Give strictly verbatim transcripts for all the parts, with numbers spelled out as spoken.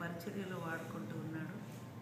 పరిచర్యలో వాడుకుంటూ ఉన్నాడు.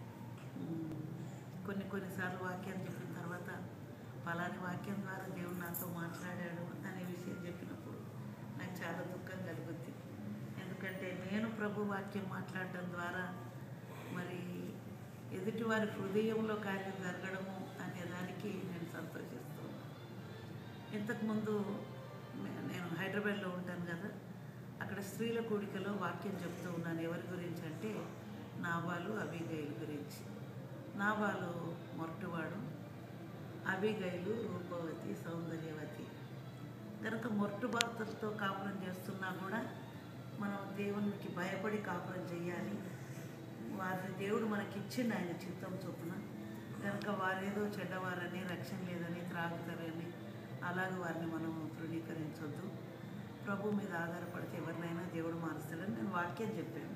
కొన్ని కొన్నిసార్లు వాక్యం చెప్పిన తర్వాత ఫలాని వాక్యం ద్వారా దేవుడు నాతో మాట్లాడాడు అనే విషయం చెప్పినప్పుడు నాకు చాలా దుఃఖం కలుగుద్ది. ఎందుకంటే నేను ప్రభు వాక్యం మాట్లాడడం ద్వారా మరి ఎదుటివారి హృదయంలో కార్యం జరగడము అనే దానికి నేను సంతోషిస్తున్నాను. ఇంతకుముందు నేను హైదరాబాద్లో ఉంటాను కదా, అక్కడ స్త్రీల కూడికలో వాక్యం చెప్తూ ఉన్నాను. ఎవరి గురించి అంటే నాబాలు అబీగైలు గురించి. నాబాలు మొరటువాడు, అబీగైలు రూపవతి సౌందర్యవతి. కనుక మొరటు భర్తలతో కాపురం చేస్తున్నా కూడా మనం దేవునికి భయపడి కాపురం చేయాలి. వారిని దేవుడు మనకి ఇచ్చిండు ఆయన చిత్తం చొప్పున. కనుక వారేదో చెడ్డవారని, రక్షణ లేదని, త్రాగుతారని అలాగే వారిని మనం తృణీకరించొద్దు. ప్రభు మీద ఆధారపడితే ఎవరినైనా దేవుడు మారుస్తాడని నేను వాక్యం చెప్పాను.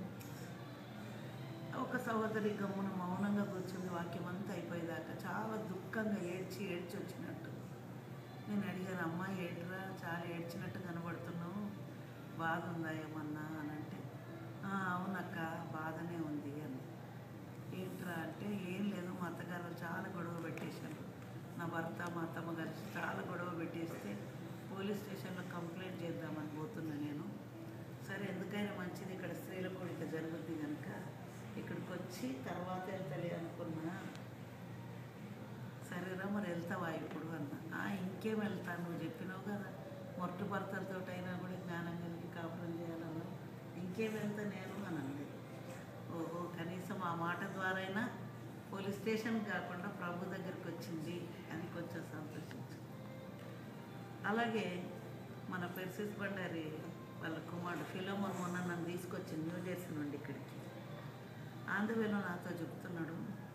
ఒక సహోదరి గమ్మున మౌనంగా కూర్చుంది. వాక్యం అంతా అయిపోయేదాకా చాలా దుఃఖంగా ఏడ్చి ఏడ్చి వచ్చినట్టు. నేను అడిగాను, అమ్మాయి ఏడ్రా, చాలా ఏడ్చినట్టు కనబడుతున్నావు, బాధ ఉందా ఏమన్నా అని అంటే, అవునక్క బాధనే ఉంది అని. ఏంట్రా అంటే, ఏం లేదు, మా అత్తగారు చాలా గొడవ పెట్టేశారు. నా భర్త మా అత్తమ్మ కలిసి చాలా గొడవ పెట్టేస్తే పోలీస్ స్టేషన్లో కంప్లైంట్ చేద్దామని పోతున్నా నేను. సరే ఎందుకైనా మంచిది, ఇక్కడ స్త్రీల కూడిక జరుగుద్ది కనుక ఇక్కడికి వచ్చి తర్వాత వెళ్తలే అనుకున్నా. సరేరా మరి వెళ్తావా ఇప్పుడు అన్నా. ఇంకేం వెళ్తాను, నువ్వు చెప్పినావు కదా మొట్టు భర్తలతో అయినా కూడా జ్ఞానం కలిగి కాపురం చేయాలన్నా, ఇంకేం వెళ్తా నేను అని అంది. ఓహో, కనీసం ఆ మాట ద్వారా అయినా పోలీస్ స్టేషన్ కాకుండా ప్రభు దగ్గరికి వచ్చింది అని కొంచెం సంతోషించు. అలాగే మన పెర్సిస్ బండారి వాళ్ళ కుమారుడు ఫిలోమోన్ మొన్న నన్ను తీసుకొచ్చింది న్యూజెర్సీ నుండి ఇక్కడికి. ఆంధ్రవేలో నాతో చెప్తున్నాడు,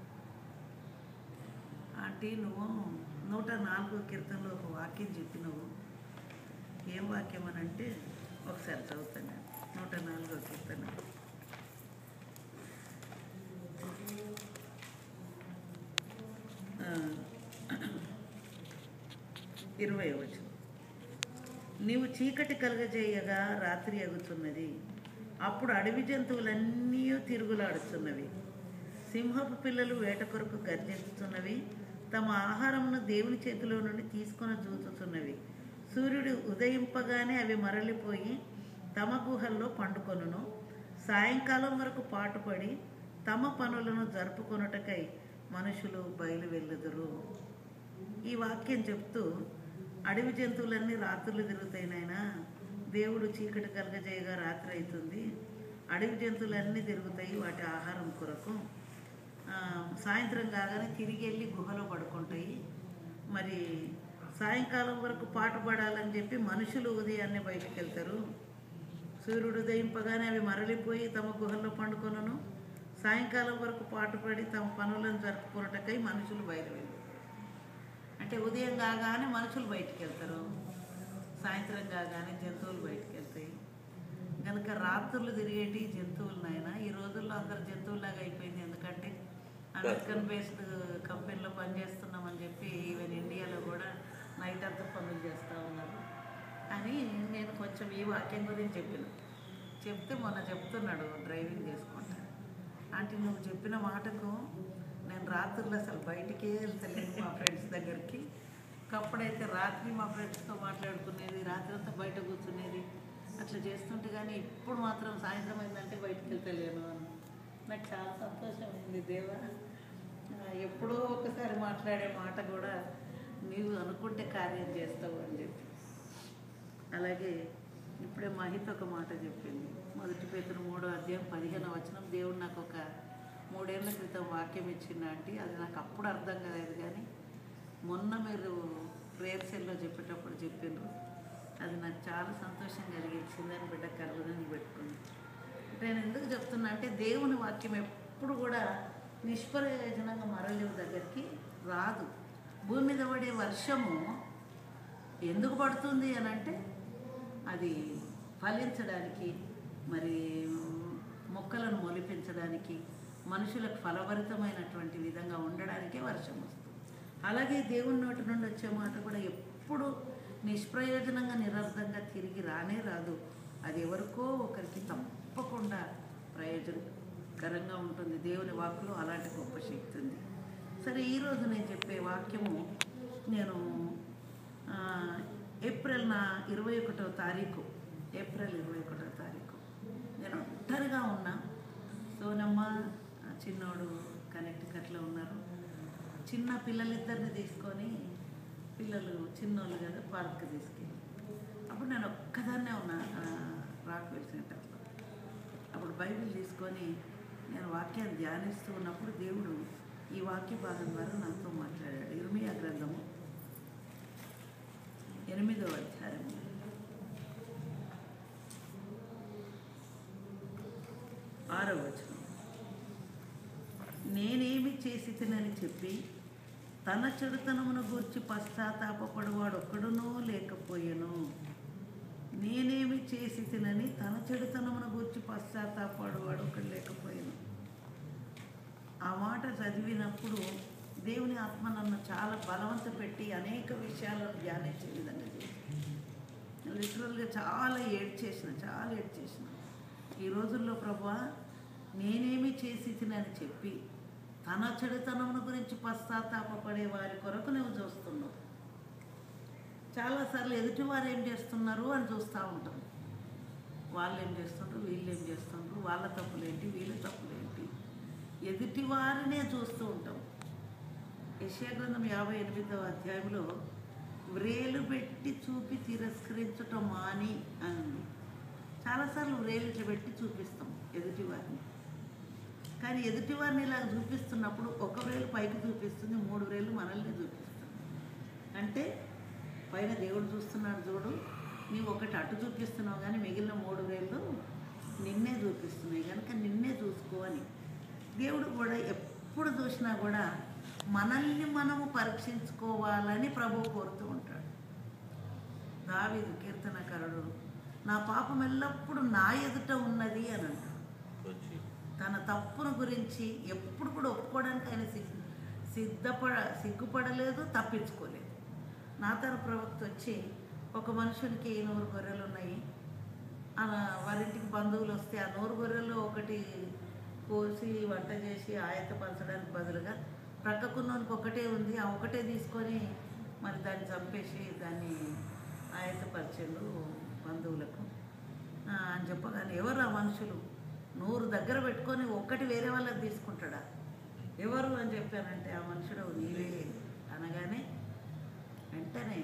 ఆంటీ నువ్వు నూట నాలుగో కీర్తనలో ఒక వాక్యం చెప్పినవు. ఏం వాక్యం అని అంటే ఒకసారి చదువుతాను. నూట నాలుగో కీర్తన ఇరవై వచనం. నీవు చీకటి కలగజేయగా రాత్రి అగుతున్నది, అప్పుడు అడవి జంతువులన్నీ తిరుగులాడుతున్నవి. సింహపు పిల్లలు వేట కొరకు గర్జిస్తున్నవి, తమ ఆహారమును దేవుని చేతిలో నుండి తీసుకొని చూచుతున్నవి. సూర్యుడు ఉదయింపగానే అవి మరలిపోయి తమ గుహల్లో పండుకొనును. సాయంకాలం వరకు పాటుపడి తమ పనులను జరుపుకొనుటకై మనుషులు బయలు వెళ్ళుదురు. ఈ వాక్యం చెప్తూ అడవి జంతువులన్నీ రాత్రులు తిరుగుతాయి నాయనా, దేవుడు చీకటి కలగజేయగా రాత్రి అవుతుంది, అడవి జంతువులన్నీ తిరుగుతాయి వాటి ఆహారం కొరకు. సాయంత్రం కాగానే తిరిగి వెళ్ళి గుహలో పడుకుంటాయి. మరి సాయంకాలం వరకు పాటు పడాలని చెప్పి మనుషులు ఉదయాన్నే బయటకు వెళ్తారు. సూర్యుడు ఉదయింపగానే అవి మరలిపోయి తమ గుహల్లో పండుకొనను. సాయంకాలం వరకు పాటుపడి తమ పనులను జరుపుకున్నటకై మనుషులు బయలువెళ్ళారు. అంటే ఉదయం కాగానే మనుషులు బయటికి వెళ్తారు, సాయంత్రం కాగానే జంతువులు బయటికి వెళ్తాయి. కనుక రాత్రులు తిరిగేటి జంతువులనైనా ఈ రోజుల్లో అందరు జంతువులాగా అయిపోయింది. ఎందుకంటే అమెరికన్ బేస్డ్ కంపెనీలో పనిచేస్తున్నామని చెప్పి ఈవెన్ ఇండియాలో కూడా నైట్ అంతా పనులు చేస్తూ ఉన్నారు అని నేను కొంచెం ఈ వాక్యం గురించి చెప్పిన. చెప్తే మొన్న చెప్తున్నాడు డ్రైవింగ్ చేసుకుంటా, అంటే నువ్వు చెప్పిన మాటకు నేను రాత్రులు అసలు బయటికే వెళ్తలేను మా ఫ్రెండ్స్ దగ్గరికి. ఒకప్పుడైతే రాత్రి మా ఫ్రెండ్స్తో మాట్లాడుకునేది, రాత్రి అంతా బయట కూర్చునేది, అట్లా చేస్తుంటే కానీ ఇప్పుడు మాత్రం సాయంత్రం అయిందంటే బయటికి వెళ్తలేను అని నాకు చాలా సంతోషం ఉంది. దేవా, ఎప్పుడో ఒకసారి మాట్లాడే మాట కూడా నీవు అనుకుంటే కార్యం చేస్తావు అని చెప్పి. అలాగే ఇప్పుడే మహిత ఒక మాట చెప్పింది. మొదటి పేతురు మూడో అధ్యాయం పదిహేను వచనం. దేవుడు నాకు ఒక మూడేళ్ల క్రితం వాక్యం ఇచ్చింది ఆంటీ, అది నాకు అప్పుడు అర్థం కాలేదు కానీ మొన్న మీరు ప్రేయర్ సెల్లో చెప్పేటప్పుడు చెప్పిండ్రు. అది నాకు చాలా సంతోషం కలిగించిందని బిడ్డ కలుగుదని పెట్టుకుంది. నేను ఎందుకు చెప్తున్నా అంటే దేవుని వాక్యం ఎప్పుడు కూడా నిష్ప్రయోజనంగా మరలి దగ్గరికి రాదు. భూమి మీద పడే వర్షము ఎందుకు పడుతుంది అని అంటే అది ఫలించడానికి, మరి మొక్కలను మొలిపించడానికి, మనుషులకు ఫలభరితమైనటువంటి విధంగా ఉండడానికే వర్షం వస్తుంది. అలాగే దేవుని నోటి నుండి వచ్చే మాట కూడా ఎప్పుడు నిష్ప్రయోజనంగా నిరర్థంగా తిరిగి రానే రాదు. అది ఎవరికో ఒకరికి తప్పకుండా ప్రయోజనం ఆసక్తికరంగా ఉంటుంది. దేవుని వాక్కులో అలాంటి గొప్ప శక్తి ఉంది. సరే, ఈరోజు నేను చెప్పే వాక్యము నేను ఏప్రిల్ నా ఇరవై ఒకటో తారీఖు ఏప్రిల్ ఇరవై ఒకటో తారీఖు నేను ఒంటరిగా ఉన్నా. సోనమ్మ చిన్నోడు కనెక్టికట్లో ఉన్నారు. చిన్న పిల్లలిద్దరిని తీసుకొని, పిల్లలు చిన్నోళ్ళు కదా, పార్క్కి తీసుకెళ్ళి, అప్పుడు నేను ఒక్కదాన్నే ఉన్నా రాక్వెల్ సెంటర్లో. అప్పుడు బైబిల్ తీసుకొని నేను వాక్యాన్ని ధ్యానిస్తూ ఉన్నప్పుడు దేవుడు ఈ వాక్య భాగం ద్వారా నాతో మాట్లాడాడు. ఇర్మియా గ్రంథము ఎనిమిదో అధ్యాయం ఆరో వచనం. నేనేమి చేసి తినని చెప్పి తన చెడుతనమును గూర్చి పశ్చాత్తాపపడువాడు ఒక్కడునూ లేకపోయెను. నేనేమి చేసి తినని తన చెడుతనమును గూర్చి పశ్చాత్తాపడువాడు ఒక్కడు లేకపోయాను. ఆ మాట చదివినప్పుడు దేవుని ఆత్మ నన్ను చాలా బలవంత పెట్టి అనేక విషయాలను ధ్యానించే విధంగా చేసింది. లిటరల్గా చాలా ఏడ్చేసిన చాలా ఏడ్చేసిన ఈ రోజుల్లో ప్రభువా, నేనేమి చేసి తినని చెప్పి తన చెడుతనమును గురించి పశ్చాత్తాపడే వారి కొరకు నువ్వు చూస్తున్నావు. చాలాసార్లు ఎదుటివారు ఏం చేస్తున్నారు అని చూస్తూ ఉంటాం. వాళ్ళు ఏం చేస్తుండ్రు, వీళ్ళు ఏం చేస్తుండ్రు, వాళ్ళ తప్పులేంటి, వీళ్ళ తప్పులేంటి, ఎదుటివారినే చూస్తూ ఉంటాం. యెషయా గ్రంథం యాభై ఎనిమిదవ అధ్యాయంలో వ్రేలు పెట్టి చూపి తిరస్కరించటం మాని అని ఉంది. చాలాసార్లు వ్రేలు ఇట్లా పెట్టి చూపిస్తాం ఎదుటివారిని. కానీ ఎదుటివారిని ఇలా చూపిస్తున్నప్పుడు ఒక వేలు పైకి చూపిస్తుంది, మూడు వేలు మనల్ని చూపిస్తుంది. అంటే పైన దేవుడు చూస్తున్నాడు, చూడు, నీవు ఒకటి అటు చూపిస్తున్నావు కానీ మిగిలిన మూడు వేలు నిన్నే చూపిస్తున్నాయి కనుక నిన్నే చూసుకో అని. దేవుడు కూడా ఎప్పుడు చూసినా కూడా మనల్ని మనము పరీక్షించుకోవాలని ప్రభువు కోరుతూ ఉంటాడు. దావీదు కీర్తనకారుడు, నా పాపం ఎల్లప్పుడూ నా ఎదుట ఉన్నది అని అంటాడు. తన తప్పును గురించి ఎప్పుడు కూడా ఒప్పుకోవడానికి ఆయన సిగ్గు సిద్ధపడ సిగ్గుపడలేదు, తప్పించుకోలేదు. నాతాను ప్రవక్త వచ్చి ఒక మనుషునికి నూరు గొర్రెలు ఉన్నాయి, వారింటికి బంధువులు వస్తే ఆ నూరు గొర్రెలు ఒకటి కోసి వంట చేసి ఆయత్తపరచడానికి బదులుగా ప్రక్కకున్నోనికి ఒకటే ఉంది, ఆ ఒకటే తీసుకొని మరి దాన్ని చంపేసి దాన్ని ఆయత్తపరిచిండు బంధువులకు అని చెప్పగానే, ఎవరు ఆ మనుషులు? నూరు దగ్గర పెట్టుకొని ఒక్కటి వేరే వాళ్ళకి తీసుకుంటాడా? ఎవరు అని చెప్పానంటే, ఆ మనుషుడు నీవే అనగానే వెంటనే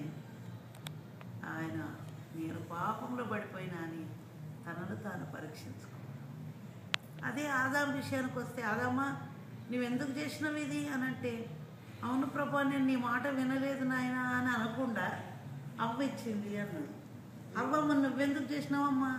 ఆయన నేను పాపంలో పడిపోయినా అని తనను తాను పరీక్షించుకో. అదే ఆదాం విషయానికి వస్తే, ఆదామా నువ్వెందుకు చేసినావు ఇది అని అంటే, అవును ప్రభా నేను నీ మాట వినలేదు నాయన అని అనకుండా అవ్వ ఇచ్చింది అన్నాడు. అవ్వమ్మ నువ్వెందుకు చేసినావమ్మా?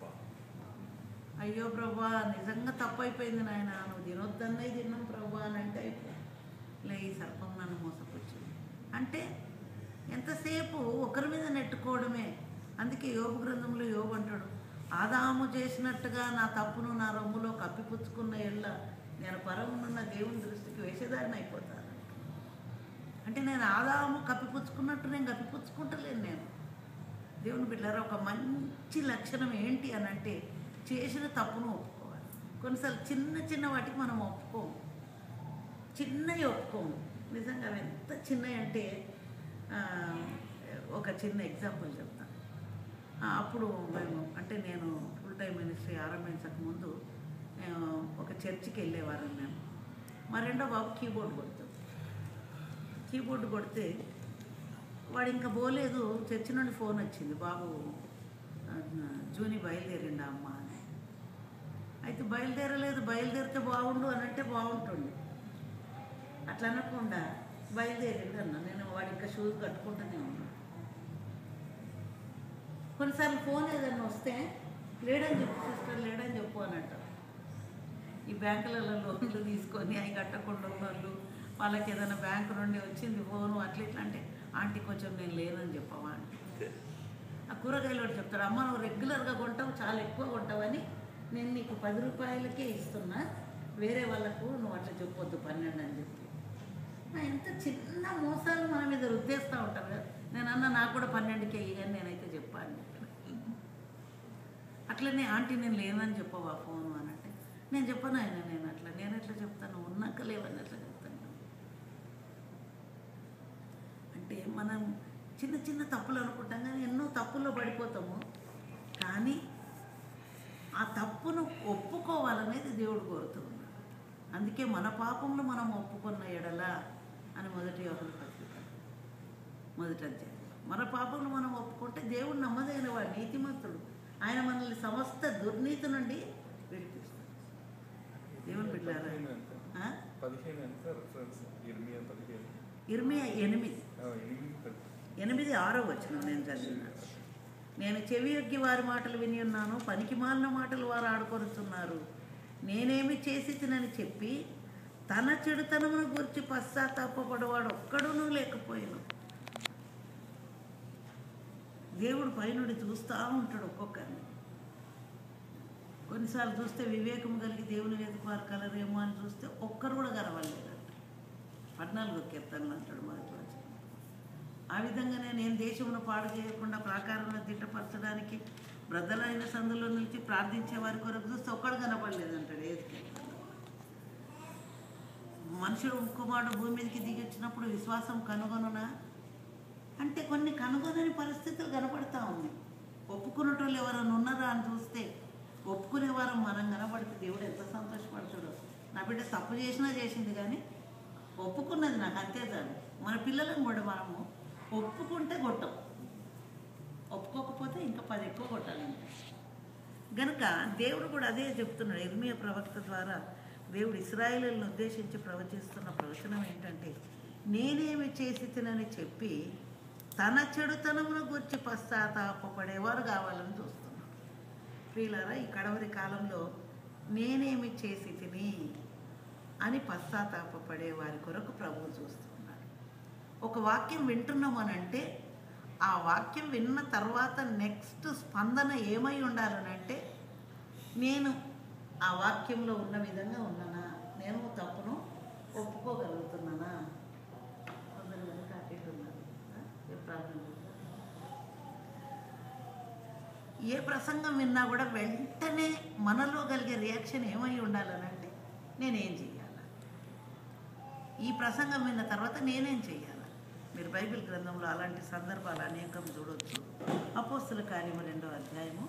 అయ్యో ప్రభా నిజంగా తప్పు అయిపోయింది నాయన, నువ్వు తినొద్దన్నది తిన్నాం ప్రభా అని అంటే అయిపో లే, ఈ సర్పం నన్ను మోసపుచ్చింది అంటే ఎంతసేపు ఒకరి మీద నెట్టుకోవడమే. అందుకే యోబు గ్రంథంలో యోబు అంటాడు, ఆదాము చేసినట్టుగా నా తప్పును నా రొమ్ములో కప్పిపుచ్చుకున్న ఎళ్ళ నేను పరమునున్న దేవుని దృష్టికి వేసేదారిని అయిపోతాను. అంటే నేను ఆదాము కప్పిపుచ్చుకున్నట్టు నేను కప్పిపుచ్చుకుంటలేను. నేను దేవుని బిడ్డలారా, ఒక మంచి లక్షణం ఏంటి అని అంటే చేసిన తప్పును ఒప్పుకోవాలి. కొన్నిసార్లు చిన్న చిన్న వాటికి మనం ఒప్పుకోము, చిన్నవి ఒప్పుకోము. నిజంగా అవి ఎంత చిన్నవి అంటే, ఒక చిన్న ఎగ్జాంపుల్ చెప్తాను. అప్పుడు మేము అంటే నేను ఫుల్ టైం మినిస్ట్రీ ఆరంభించక ముందు ఒక చర్చికి వెళ్ళేవారు. మేము మా రెండో బాబు కీబోర్డ్ కొడుతాం. కీబోర్డ్ కొడితే వాడు ఇంకా పోలేదు, చర్చి నుండి ఫోన్ వచ్చింది, బాబు జూని బయలుదేరిండా అమ్మ అని. అయితే బయలుదేరలేదు, బయలుదేరితే బాగుండు అని అంటే బాగుంటుండే, అట్లా అనకుండా బయలుదేరిండు అన్న. నేను వాడు ఇంకా షూస్ కట్టుకుంటూనే ఉన్నాను. కొన్నిసార్లు ఫోన్ ఏదైనా వస్తే లేడని చెప్పు సిస్టర్, లేడని చెప్పు అని అంటారు. ఈ బ్యాంకులలో లోన్లు తీసుకొని అవి కట్టకుండా ఉన్నోళ్ళు, వాళ్ళకి ఏదైనా బ్యాంకు నుండి వచ్చింది ఫోను అట్లా ఇట్లా అంటే, ఆంటీ కొంచెం నేను లేనని చెప్పవా ఆంటీ. ఆ కూరగాయలు కూడా చెప్తాడు, అమ్మ నువ్వు రెగ్యులర్గా కొంటావు, చాలా ఎక్కువ కొంటావని నేను నీకు పది రూపాయలకే ఇస్తున్నా, వేరే వాళ్ళకు నువ్వు అట్లా చెప్పొద్దు పన్నెండు అని చెప్పి. ఎంత చిన్న మోసాలు మన మీద రుద్దేస్తూ ఉంటారు కదా. నేను అన్న నాకు కూడా పన్నెండుకే ఇవ్వని నేనైతే చెప్పాను చెప్పాను. అట్లనే ఆంటీ నేను లేనని చెప్పవా ఫోను అని అంటే, నేను చెప్పను ఆయన, నేను అట్లా నేను ఎట్లా చెప్తాను, ఉన్నాక లేవని ఎట్లా చెప్తాను. అంటే మనం చిన్న చిన్న తప్పులు అనుకుంటాం కానీ ఎన్నో తప్పుల్లో పడిపోతాము. కానీ ఆ తప్పును ఒప్పుకోవాలనేది దేవుడు కోరుతున్నాడు. అందుకే మన పాపంలో మనం ఒప్పుకున్న ఎడల అని మొదటి యోహాను పత్రిక మొదటి అధ్యాయం. మన పాపంలో మనం ఒప్పుకుంటే దేవుడు నమ్మదగిన వాడు, నీతిమంతుడు. ఆయన మనల్ని సమస్త దుర్నీతి నుండి విడిపిస్తాడు. దేవుని బిడ్డలారా, ఇర్మియా ఎనిమిది ఎనిమిది ఆరో వచనం నేను చదివిన. నేను చెవి యొగ్గి వారి మాటలు విని ఉన్నాను, పనికి మాలిన మాటలు వారు ఆడుకొనుచున్నారు. నేనేమి చేసి తినని చెప్పి తన చెడుతనమును గురించి పశ్చాత్తాపపడవాడు ఒక్కడునూ లేకపోయాను. దేవుడు పైనుండి చూస్తూ ఉంటాడు ఒక్కొక్కరిని. కొన్నిసార్లు చూస్తే వివేకం కలిగి దేవుని వెతుకువారు కలరేమో అని చూస్తే ఒక్కరు కూడా కనవలేదంట. పద్నాలుగో కీర్తనలు అంటాడు మొదటి వచనం. ఆ విధంగానే నేను దేశమును పాడు చేయకుండా ప్రాకారంలో దిట్టపరచడానికి బ్రద్దలైన సందులో నుంచి ప్రార్థించే వారి కొరకు చూస్తే ఒక్కడు కనపడలేదంటాడు. ఏది మనుషుడు కుమారుడు భూమి మీదకి దిగి వచ్చినప్పుడు విశ్వాసం కనుగొనునా అంటే కొన్ని కనుగొనని పరిస్థితులు కనపడతా ఉంది. ఒప్పుకునేటోళ్ళు ఎవరైనా ఉన్నారా అని చూస్తే ఒప్పుకునేవారు మనం కనపడితే దేవుడు ఎంత సంతోషపడతాడో. నా బిడ్డ తప్పు చేసినా చేసింది కానీ ఒప్పుకున్నది నాకు అంతే చాలు. మన పిల్లలను కూడా మనము ఒప్పుకుంటే కొట్టం, ఒప్పుకోకపోతే ఇంకా పది ఎక్కువ కొట్టాలంటే. గనుక దేవుడు కూడా అదే చెప్తున్నాడు. ఇర్మియా ప్రవక్త ద్వారా దేవుడు ఇశ్రాయేలులను ఉద్దేశించి ప్రవచిస్తున్న ప్రవచనం ఏంటంటే, నేనేమి చేసి తినని చెప్పి తన చెడుతనమును గురించి పశ్చాత్తాపపడేవారు కావాలని చూస్తున్నాడు. ప్రియులారా, ఈ కడవరి కాలంలో నేనేమి చేసి తిని అని పశ్చాత్తాపపడే వారి కొరకు ప్రభువు చూస్తున్నాడు. ఒక వాక్యం వింటున్నామనంటే ఆ వాక్యం విన్న తర్వాత నెక్స్ట్ స్పందన ఏమై ఉండాలనంటే, నేను ఆ వాక్యంలో ఉన్న విధంగా ఉన్నానా, నేను తప్పును ఒప్పుకోగలుగుతున్నానా. కొందరు కనుక అటేటున్నారు. ఏ ప్రసంగం విన్నా కూడా వెంటనే మనలో కలిగే రియాక్షన్ ఏమై ఉండాలనంటే, నేనేం చెయ్యాలా, ఈ ప్రసంగం విన్న తర్వాత నేనేం చెయ్యాలా. మీరు బైబిల్ గ్రంథంలో అలాంటి సందర్భాలు అనేకం చూడవచ్చు. అపోస్తల కార్యము రెండో అధ్యాయము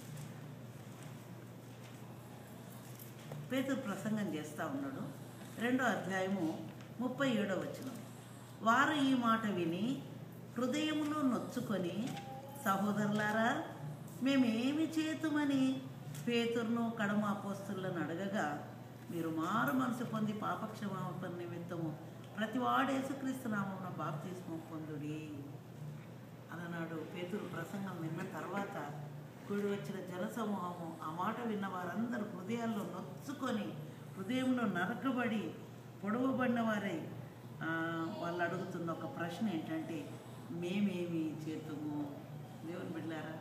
పేతురు ప్రసంగం చేస్తూ ఉన్నాడు. రెండో అధ్యాయము ముప్పై ఏడో వచనం. వారు ఈ మాట విని హృదయములో నొచ్చుకొని, సహోదరులారా మేమేమి చేతుమని పేతురును కడమ అపోస్తలులను అడగగా, మీరు మారు మనసు పొంది పాపక్షమాపణ నిమిత్తము ప్రతివాడు యేసుక్రీస్తు నామమున బాప్తిస్మం పొందుడి అన్నాడు. పేతురు ప్రసంగం విన్న తర్వాత కూడి వచ్చిన జనసమూహము ఆ మాట విన్న వారందరూ హృదయాల్లో నొచ్చుకొని, హృదయంలో నరకబడి పొడవబడిన వారై వాళ్ళు అడుగుతున్న ఒక ప్రశ్న ఏంటంటే, మేమేమి చేతుము. దేవుని బిడ్డలారా,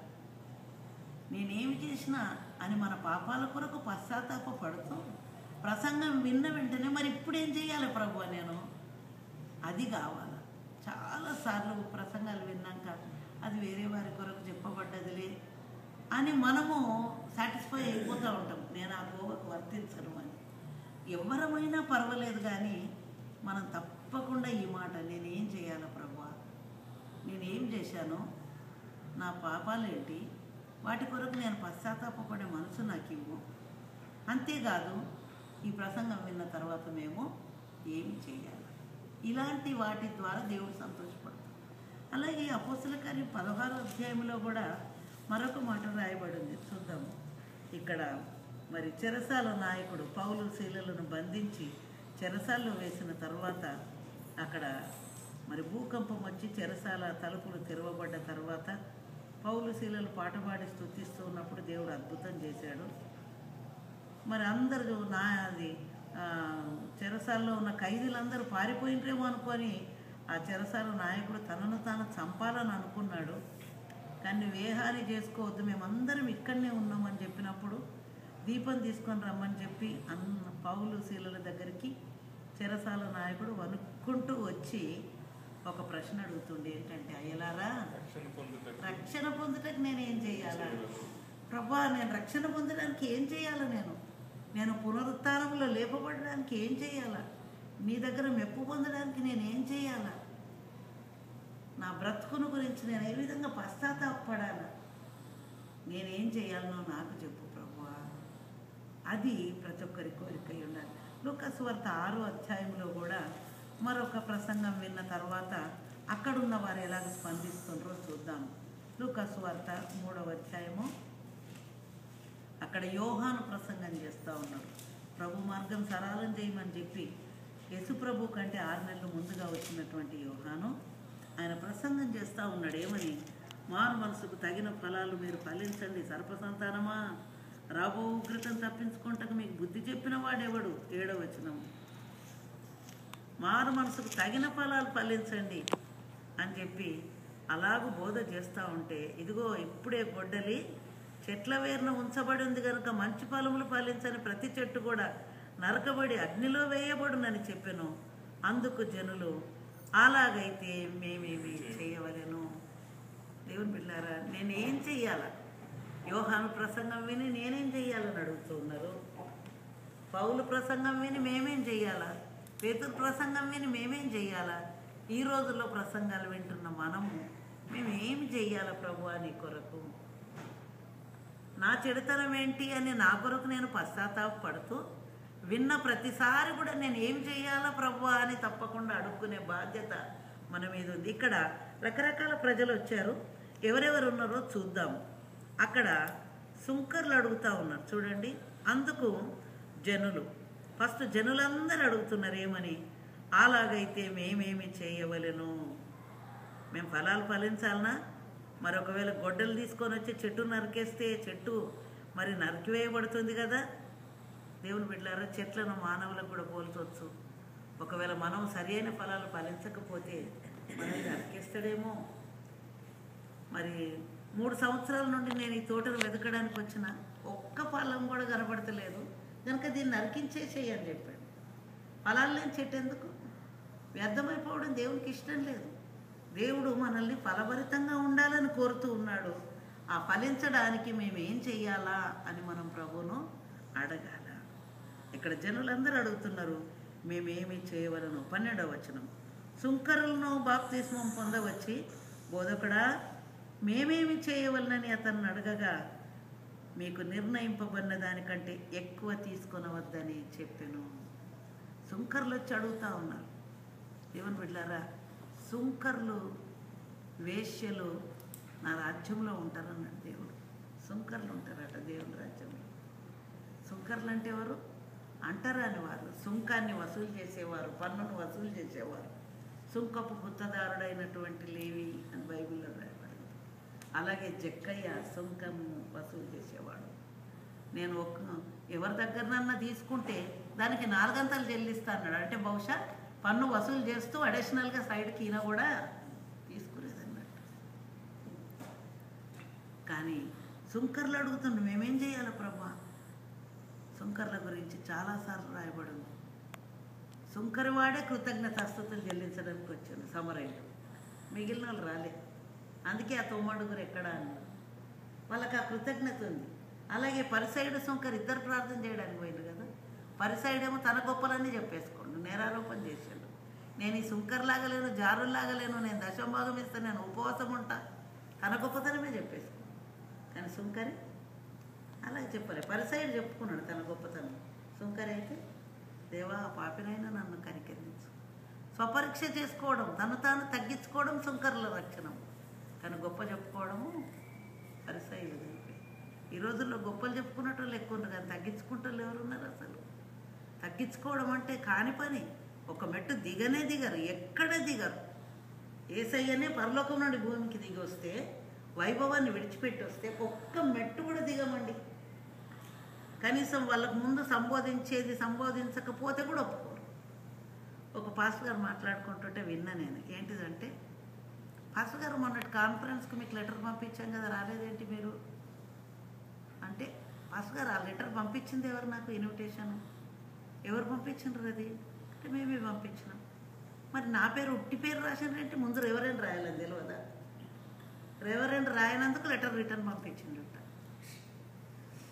నేనేమి చేసినా అని మన పాపాల కొరకు పశ్చాత్తాప పడుతూ ప్రసంగం విన్న వెంటనే మరి ఇప్పుడేం చేయాలి ప్రభు నేను, అది కావాలా. చాలాసార్లు ప్రసంగాలు విన్నాక అది వేరే వారి కొరకు చెప్పబడ్డదిలే అని మనము సాటిస్ఫై అయిపోతూ ఉంటాం. నేను ఆ కోవకు వర్తించను అని. ఎవరమైనా పర్వాలేదు కానీ మనం తప్పకుండా ఈ మాట, నేనేం చేయాలా ప్రభువా, నేనేం చేశానో, నా పాపాలేంటి, వాటి కొరకు నేను పశ్చాత్తాపపడే మనసు నాకు ఇవ్వు. అంతేకాదు ఈ ప్రసంగం విన్న తర్వాత మేము ఏమి చేయాలి. ఇలాంటి వాటి ద్వారా దేవుడు సంతోషపడతాడు. అలాగే అపోస్తల కార్యం పదహారో అధ్యాయంలో కూడా మరొక మాట రాయబడింది, చూద్దాము. ఇక్కడ మరి చెరసాల నాయకుడు పౌలు శీలలను బంధించి చెరసాల్లో వేసిన తర్వాత అక్కడ మరి భూకంపం వచ్చి చెరసాల తలుపులు తెరవబడ్డ తర్వాత పౌలు శీలలు పాట పాడి స్తుతిస్తూ ఉన్నప్పుడు దేవుడు అద్భుతం చేశాడు. మరి అందరూ నా అది చెరసాల్లో ఉన్న ఖైదీలందరూ పారిపోయినరేమో అనుకొని ఆ చెరసాల నాయకుడు తనను తాను చంపాలని అనుకున్నాడు. కానీ వేహారి చేసుకోవద్దు, మేమందరం ఇక్కడనే ఉన్నామని చెప్పినప్పుడు దీపం తీసుకొని రమ్మని చెప్పి అన్న పౌలు శీలల దగ్గరికి చెరసాల నాయకుడు వణుక్కుంటూ వచ్చి ఒక ప్రశ్న అడుగుతుండే, ఏంటంటే, అయ్యలారా రక్షణ పొందుటకు నేను ఏం చేయాలా ప్రభా, నేను రక్షణ పొందడానికి ఏం చేయాలా, నేను నేను పునరుత్థానంలో లేపబడడానికి ఏం చేయాలా? నీ దగ్గర మెప్పు పొందడానికి నేను ఏం చేయాలా? నా బ్రతుకును గురించి నేను ఏ విధంగా పశ్చాత్తాపడాలా? నేనేం చేయాలనో నాకు చెప్పు ప్రభువా. అది ప్రతి ఒక్కరి కోరిక ఉండాలి. లూకాసు వార్త ఆరో అధ్యాయంలో కూడా మరొక ప్రసంగం విన్న తర్వాత అక్కడున్న వారు ఎలాగ స్పందిస్తుండ్రో చూద్దాం. లూకాసు వార్త మూడవ అధ్యాయము. అక్కడ యోహాను ప్రసంగం చేస్తూ ఉన్నారు. ప్రభు మార్గం సరళం చేయమని చెప్పి యేసు ప్రభు కంటే ఆరు నెలలు ముందుగా వచ్చినటువంటి యోహాను ఆయన ప్రసంగం చేస్తూ ఉన్నాడు. ఏమని? మారు మనసుకు తగిన ఫలాలు మీరు ఫలించండి సర్ప సంతానమా, రాబో ఉగ్రతను తప్పించుకుంటకు మీకు బుద్ధి చెప్పిన వాడెవడు? ఏడవ వచనం. మారు మనసుకు తగిన ఫలాలు ఫలించండి అని చెప్పి అలాగూ బోధ చేస్తూ ఉంటే, ఇదిగో ఇప్పుడే గొడ్డలి చెట్ల వేరున ఉంచబడి ఉంది కనుక మంచి ఫలములు ఫలించని ప్రతి చెట్టు కూడా నరకబడి అగ్నిలో వేయబడునని చెప్పెను. అందుకు జనులు, అలాగైతే మేమేమి చేయవలెను? దేవుని బిడ్డలారా, నేనేం చెయ్యాలా? యోహాను ప్రసంగం విని నేనేం చెయ్యాలని అడుగుతున్నారు. పౌలు ప్రసంగం విని మేమేం చెయ్యాలా? పేతురు ప్రసంగం విని మేమేం చెయ్యాలా? ఈ రోజుల్లో ప్రసంగాలు వింటున్న మనము మేమేమి చెయ్యాలా ప్రభువా నీ కొరకు? నా చెడుతనం ఏంటి అని నా కొరకు నేను పశ్చాత్తాపడుతూ విన్న ప్రతిసారి కూడా నేను ఏం చెయ్యాలా ప్రభువా అని తప్పకుండా అడుక్కునే బాధ్యత మన మీద ఉంది. ఇక్కడ రకరకాల ప్రజలు వచ్చారు. ఎవరెవరు ఉన్నారో చూద్దాం. అక్కడ సుంకర్లు అడుగుతూ ఉన్నారు చూడండి. అందుకు జనులు, ఫస్ట్ జనులందరూ అడుగుతున్నారు ఏమని? అలాగైతే మేమేమి చేయవలెను? మేము ఫలాలు ఫలించాలనా? మరి ఒకవేళ గొడ్డలు తీసుకొని వచ్చి చెట్టు నరికేస్తే చెట్టు మరి నరికివేయబడుతుంది కదా. దేవుని బిడ్డలారా, చెట్లను మానవులకు కూడా పోల్చవచ్చు. ఒకవేళ మనం సరి అయిన ఫలాలు ఫలించకపోతే మనల్ని నరికేస్తాడేమో. మరి మూడు సంవత్సరాల నుండి నేను ఈ తోటను వెతకడానికి వచ్చిన ఒక్క ఫలం కూడా కనబడతలేదు కనుక దీన్ని నరికించేసేయి అని చెప్పాడు. ఫలాలు లేని చెట్టు ఎందుకు? వ్యర్థమైపోవడం దేవునికి ఇష్టం లేదు. దేవుడు మనల్ని ఫలభరితంగా ఉండాలని కోరుతూ ఉన్నాడు. ఆ ఫలించడానికి మేము ఏం చెయ్యాలా అని మనం ప్రభువును అడగాల. ఇక్కడ జనులందరూ అడుగుతున్నారు మేమేమి చేయవలను. పన్నెండవ వచనం. సుంకరులను బాప్తిస్మం పొందవచ్చి, బోధకుడా మేమేమి చేయవలనని అతన్ని అడగగా, మీకు నిర్ణయింపబడిన దానికంటే ఎక్కువ తీసుకొనవద్దని చెప్పాను. సుంకర్లు వచ్చి అడుగుతూ ఉన్నారు. దేవుని బిడ్డలారా, సుంకర్లు వేశ్యలు నా రాజ్యంలో ఉంటారన్నాడు దేవుడు. సుంకర్లు ఉంటారట దేవుని రాజ్యంలో. సుంకర్లు అంటే ఎవరు? అంటరాని వారు, సుంకాన్ని వసూలు చేసేవారు, పన్నును వసూలు చేసేవారు. సుంకపు గుత్తదారుడైనటువంటి లేవి అని బైబిల్లో రాయబడింది. అలాగే జక్కయ్య సుంకము వసూలు చేసేవాడు. నేను ఒక ఎవరి దగ్గరనన్నా తీసుకుంటే దానికి నాలుగంతలు చెల్లిస్తా అన్నాడు. అంటే బహుశా పన్ను వసూలు చేస్తూ అడిషనల్గా సైడ్కి ఈయన కూడా తీసుకునేదన్నట్టు. కానీ సుంకర్లు అడుగుతుండు మేమేం చేయాలి ప్రభా? సుంకర్ల గురించి చాలాసార్లు రాయబడింది. సుంకరి వాడే కృతజ్ఞతాస్తుతులు చెల్లించడానికి వచ్చాను సమరయుడు. మిగిలిన వాళ్ళు రాలే. అందుకే ఆ తొమ్మడుగురు ఎక్కడా అన్నారు. వాళ్ళకి ఆ కృతజ్ఞత ఉంది. అలాగే పరిసైడు సుంకరు ఇద్దరు ప్రార్థన చేయడానికి పోయింది కదా. పరిసైడేమో తన గొప్పలన్నీ చెప్పేసుకోండు, నేరారోపణ చేసాడు. నేను ఈ సుంకర్లాగలేను, జారుల్లాగలేను, నేను దశంభాగం ఇస్తాను, నేను ఉపవాసం ఉంటా, తన గొప్పతనమే చెప్పేసుకో. కానీ సుంకరి అలాగే చెప్పలే. పరిసైడు చెప్పుకున్నాడు తన గొప్పతనం. సుంకరి అయితే దేవా పాపినైనా నన్ను కనికరించు. స్వపరీక్ష చేసుకోవడం, తను తాను తగ్గించుకోవడం సుంకర్ల లక్షణం. కానీ గొప్ప చెప్పుకోవడము పరిసైడు. ఈ రోజుల్లో గొప్పలు చెప్పుకున్నట్టు ఎక్కువ ఉన్నారు కానీ తగ్గించుకుంటారు ఎవరున్నారు? అసలు తగ్గించుకోవడం అంటే కాని పని. ఒక మెట్టు దిగనే దిగరు, ఎక్కడ దిగరు. యేసయ్యనే పరలోకం నుండి భూమికి దిగి వస్తే, వైభవాన్ని విడిచిపెట్టి వస్తే ఒక్క మెట్టు కూడా దిగమండి. కనీసం వాళ్ళకు ముందు సంబోధించేది సంబోధించకపోతే కూడా ఒప్పుకోరు. ఒక పాస్టర్ గారు మాట్లాడుకుంటుంటే విన్నా నేను. ఏంటిదంటే, పాస్టర్ గారు మొన్నటి కాన్ఫరెన్స్కి మీకు లెటర్ పంపించాం కదా, రాలేదేంటి మీరు అంటే, పాస్టర్ గారు ఆ లెటర్ పంపించింది ఎవరు? నాకు ఇన్విటేషన్ ఎవరు పంపించిండ్రు? అది అంటే మేమే పంపించినాం. మరి నా పేరు ఉట్టి పేరు రాసినారంటే ముందు రెవరెండ్ రాయాలని తెలియదా? రెవరెండ్ రాయనందుకు లెటర్ రిటర్న్ పంపించిండట.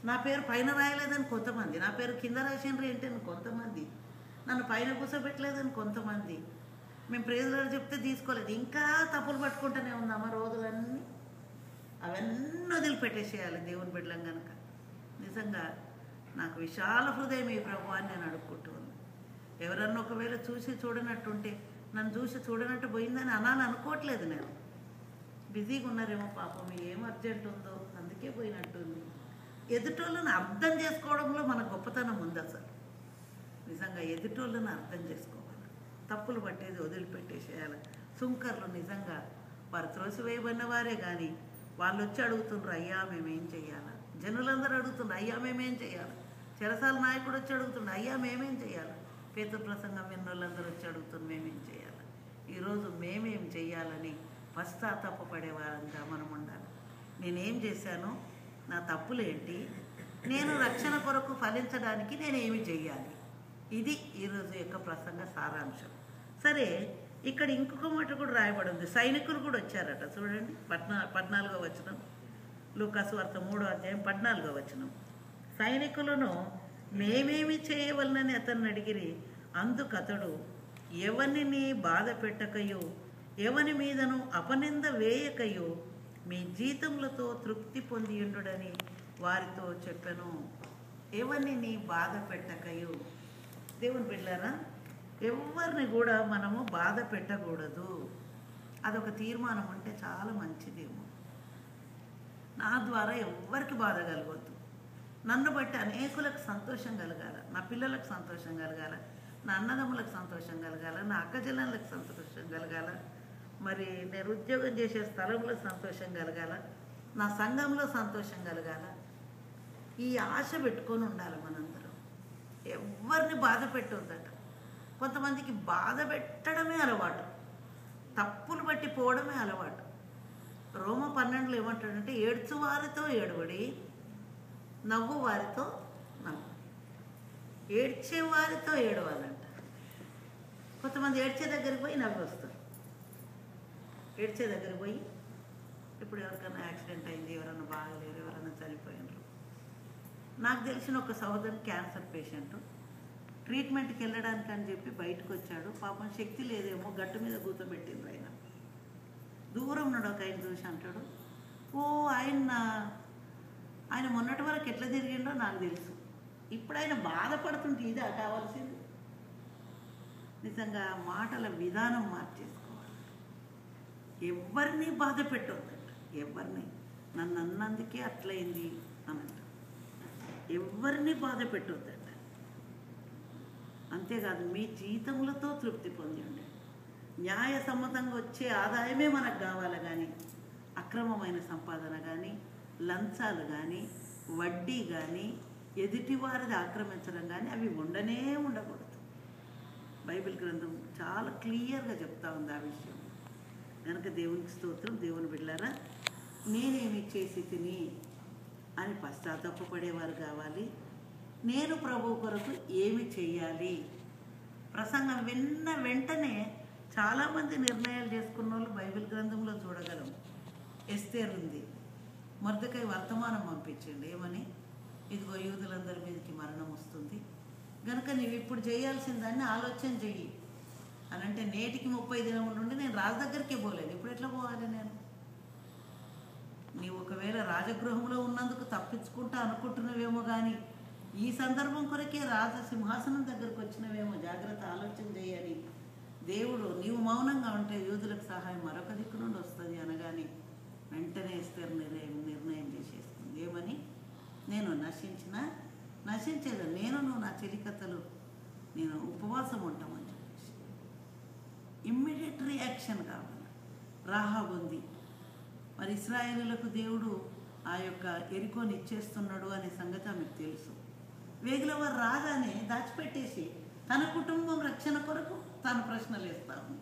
నా పేరు పైన రాయలేదని కొంతమంది, నా పేరు కింద రాసిండ్రు ఏంటని కొంతమంది, నన్ను పైన కూర్చోబెట్టలేదని కొంతమంది, మేము ప్రేజులు చెప్తే తీసుకోలేదు, ఇంకా తప్పులు పట్టుకుంటూనే ఉందామా రోజులన్నీ. అవన్నీ వదిలిపెట్టేసేయాలి దేవుని బిడ్డలం కనుక. నిజంగా నాకు విశాల హృదయం ఈ ప్రభు అని నేను అడుక్కుంటూ ఉన్నాను. ఎవరన్నా ఒకవేళ చూసి చూడనట్టుంటే నన్ను చూసి చూడనట్టు పోయిందని అనాలని అనుకోవట్లేదు. నేను బిజీగా ఉన్నారేమో పాపం, ఏం అర్జెంట్ ఉందో అందుకే పోయినట్టుంది. ఎదుటోళ్ళని అర్థం చేసుకోవడంలో మన గొప్పతనం ఉంది. అసలు నిజంగా ఎదుటోళ్ళని అర్థం చేసుకోవాలి, తప్పులు పట్టేది వదిలిపెట్టేసేయాలి. సుంకర్లు నిజంగా వారు త్రోసివేయబడిన వారే కానీ వాళ్ళు వచ్చి అడుగుతుండ్రు, అయ్యా మేమేం చెయ్యాలా? జనులందరూ అడుగుతుండ్రు, అయ్యా మేమేం చేయాలి? చెరసాల నాయకుడు వచ్చి అడుగుతుండ్రు, అయ్యా మేమేం చేయాలి? పేతురు ప్రసంగం విన్నోళ్ళందరూ వచ్చి అడుగుతున్నారు, మేమేం చేయాలి? ఈరోజు మేమేం చెయ్యాలని పశ్చాత్తాపపడేవారంగా మనం ఉండాలి. నేనేం చేశాను, నా తప్పులేంటి, నేను రక్షణ కొరకు ఫలించడానికి నేనేమి చెయ్యాలి, ఇది ఈరోజు యొక్క ప్రసంగ సారాంశం. సరే, ఇక్కడ ఇంకొక మాట కూడా రాయబడి ఉంది. సైనికులు కూడా వచ్చారట. చూడండి, పద్నా పద్నాలుగో వచనం, లూకాసు వార్త మూడో అధ్యాయం పద్నాలుగో వచనం. సైనికులను మేమేమి చేయవలనని అతన్ని అడిగిరి. అందుకతడు, ఎవరిని బాధ పెట్టకయో ఎవని మీదను అపనింద వేయకయో మీ జీతములతో తృప్తి పొందియుండుడని వారితో చెప్పెను. ఎవరిని బాధ పెట్టకయో. దేవుని బిడ్డలారా, ఎవరిని కూడా మనము బాధ పెట్టకూడదు. అదొక తీర్మానం ఉంటే చాలా మంచిదేమో. నా ద్వారా ఎవ్వరికి బాధ కలగొద్దు. నన్ను బట్టి అనేకులకు సంతోషం కలగాల, నా పిల్లలకు సంతోషం కలగాల, నా అన్నదమ్ములకు సంతోషం కలగాల, నా అక్కచెల్లెళ్ళకి సంతోషం కలగాల, మరి నేను ఉద్యోగం చేసే స్థలంలో సంతోషం కలగాల, నా సంఘంలో సంతోషం కలగాల. ఈ ఆశ పెట్టుకొని ఉండాలి మనందరం. ఎవరిని బాధ పెట్టొద్దట. కొంతమందికి బాధ పెట్టడమే అలవాటు, తప్పులు బట్టి పోవడమే అలవాటు. రోమ పన్నెండులో ఏమంటాడంటే, ఏడ్చు వారితో ఏడవడి, నవ్వు వారితో నవ్వు. ఏడ్చే వారితో ఏడవాలంట. కొంతమంది ఏడ్చే దగ్గరికి పోయి నవ్వి వస్తారు. ఏడ్చే దగ్గరికి పోయి, ఇప్పుడు ఎవరికైనా యాక్సిడెంట్ అయింది, ఎవరైనా బాగలేరు, ఎవరైనా చనిపోయినారు. నాకు తెలిసిన ఒక సహోదరుని క్యాన్సర్ పేషెంట్ ట్రీట్మెంట్కి వెళ్ళడానికి అని చెప్పి బయటకు వచ్చాడు. పాపం శక్తి లేదేమో, గట్టు మీద కూర్చోబెట్టిండ్రు. ఆయన దూరం ఉన్నాడు. ఒక ఆయన చూసి అంటాడు, ఓ ఆయన ఆయన మొన్నటి వరకు ఎట్లా తిరిగిండో నాకు తెలుసు, ఇప్పుడు ఆయన బాధపడుతుంటే ఇదా కావాల్సింది. నిజంగా మాటల విధానం మార్చేసుకోవాలి. ఎవరిని బాధ పెట్టొద్దంట. ఎవరిని, నన్ను అన్నందుకే అట్లయింది అనంట. ఎవరిని బాధ పెట్టొద్దంట. అంతేకాదు, మీ జీతములతో తృప్తి పొంది ఉండే. న్యాయసమ్మతంగా వచ్చే ఆదాయమే మనకు కావాలి కానీ అక్రమమైన సంపాదన కానీ, లంచాలు కానీ, వడ్డీ కానీ, ఎదుటివారిది ఆక్రమించడం కానీ అవి ఉండనే ఉండకూడదు. బైబిల్ గ్రంథం చాలా క్లియర్గా చెప్తా ఉంది ఆ విషయం. కనుక దేవునికి స్తోత్రం. దేవుని బిడ్డలారా, నేనేమి చేసి తిని అని పశ్చాత్తాపపడేవారు కావాలి. నేను ప్రభు కొరకు ఏమి చెయ్యాలి. ప్రసంగం విన్న వెంటనే చాలామంది నిర్ణయాలు చేసుకున్న వాళ్ళు బైబిల్ గ్రంథంలో చూడగలం. ఎస్తేర్ ఉంది, మొర్దెకై వర్తమానం పంపించండి ఏమని, ఇదిగో యూదులందరి మీదకి మరణం వస్తుంది కనుక నీవు ఇప్పుడు చేయాల్సిన దాన్ని ఆలోచన చెయ్యి అని అంటే, నేటికి ముప్పై దినముల నుండి నేను రాజు దగ్గరికే పోలేదు, ఇప్పుడు ఎట్లా పోవాలి నేను? నీవు ఒకవేళ రాజగృహంలో ఉన్నందుకు తప్పించుకుంటా అనుకుంటున్నావేమో కానీ ఈ సందర్భం కొరకే రాజ సింహాసనం దగ్గరకు వచ్చినవేమో, జాగ్రత్త ఆలోచన చేయని దేవుడు. నీవు మౌనంగా ఉంటే యూదులకు సహాయం మరొక దిక్కు నుండి వస్తుంది అనగానే వెంటనే ఎస్తేర్ నిర్ణయం నిర్ణయం చేసేస్తుంది. ఏమని, నేను నశించిన నశించేది నేను నా చెలికత్తలు నేను ఉపవాసం ఉంటామని చెప్పేసి ఇమ్మీడియట్ రియాక్షన్ కావాలి. రాహాబు ఉంది, మరి ఇశ్రాయేలులకు దేవుడు ఆ యొక్క ఎరికోని ఇచ్చేస్తున్నాడు అనే సంగతి ఆమెకు తెలుసు. వేగుల వారు రాగానే దాచిపెట్టేసి తన కుటుంబం రక్షణ కొరకు తాను ప్రశ్నలు వేస్తా ఉంది.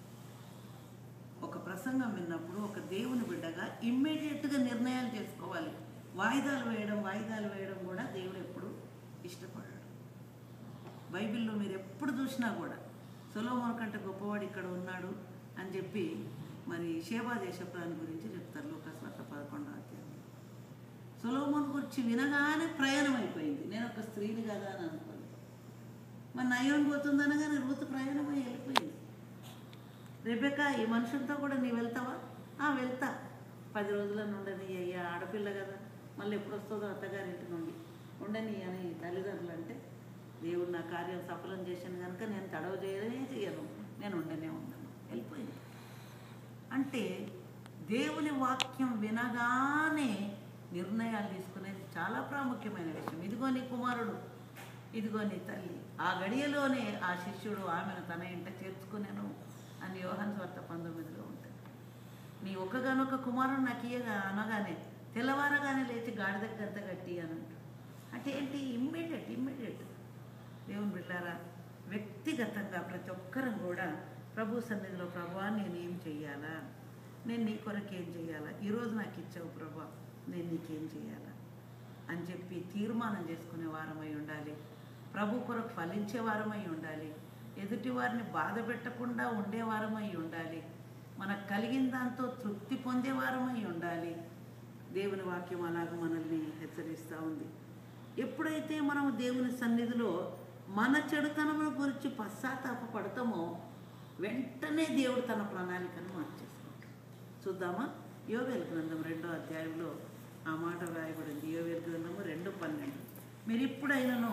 ఒక ప్రసంగం విన్నప్పుడు ఒక దేవుని బిడ్డగా ఇమ్మీడియట్గా నిర్ణయాలు చేసుకోవాలి. వాయిదాలు వేయడం వాయిదాలు వేయడం కూడా దేవుడు ఎప్పుడు ఇష్టపడాడు. బైబిల్లో మీరు ఎప్పుడు చూసినా కూడా సొలొమోను కంటే గొప్పవాడు ఇక్కడ ఉన్నాడు అని చెప్పి మరి షేబా దేశప్రాణి గురించి చెప్తారు. లూకాసు వార్త పదకొండవ అధ్యాయం. సొలొమోను గురించి వినగానే ప్రయాణం అయిపోయింది. నేను ఒక స్త్రీని కదా అని అనుకోలేదు. మరి నయోమి పోతుందనగానే రూతు ప్రయాణమై వెళ్ళిపోయింది. రెబెకా ఈ మనుషులతో కూడా నీ వెళ్తావా? వెళ్తా, పది రోజుల నుండని అయ్యా, ఆడపిల్ల కదా, మళ్ళీ ఎప్పుడు వస్తుందో అత్తగారింటి నుండి ఉండని అని తల్లిదండ్రులు అంటే, దేవుడు నా కార్యం సఫలం చేశాను కనుక నేను తడవ చేయనే చేయను, నేను ఉండనే ఉన్నాను, వెళ్ళిపోయింది. అంటే దేవుని వాక్యం వినగానే నిర్ణయాలు తీసుకునేది చాలా ప్రాముఖ్యమైన విషయం. ఇదిగో నీ కుమారుడు, ఇదిగో నీ తల్లి. ఆ గడియలోనే ఆ శిష్యుడు ఆమెను తన ఇంట చేర్చుకునేను అని యోహాను సువార్త పంతొమ్మిదిలో ఉంటుంది. నీ ఒక్కగానొక్క కుమారుడు నాకు ఇయ్యగా అనగానే తెల్లవారగానే లేచి గాడిద గంత గట్టి అని అంటాడు. అంటే ఏంటి? ఇమ్మీడియట్ ఇమ్మీడియట్ దేవుని బిడ్డారా, వ్యక్తిగతంగా ప్రతి ఒక్కరం కూడా ప్రభు సన్నిధిలో, ప్రభువా నేను ఏం చెయ్యాలా, నేను నీ కొరకు ఏం చెయ్యాలా, ఈరోజు నాకు ఇచ్చావు ప్రభా, నేను నీకేం చెయ్యాలా అని చెప్పి తీర్మానం చేసుకునే వారమై ఉండాలి. ప్రభు కొరకు ఫలించే వారమై ఉండాలి. ఎదుటి వారిని బాధ పెట్టకుండా ఉండేవారమై ఉండాలి. మనకు కలిగిన దాంతో తృప్తి పొందేవారమై ఉండాలి. దేవుని వాక్యం అలాగ మనల్ని హెచ్చరిస్తూ ఉంది. ఎప్పుడైతే మనం దేవుని సన్నిధిలో మన చెడుతనముల గురించి పశ్చాత్తాప పడతామో వెంటనే దేవుడు తన ప్రణాళికను మార్చేసుకుంటాడు. చూద్దామా? యోవేలు గ్రంథం రెండో అధ్యాయంలో ఆ మాట రాయబడింది. యోవేలు గ్రంథము రెండు పన్నెండు. మీరు ఇప్పుడైనాను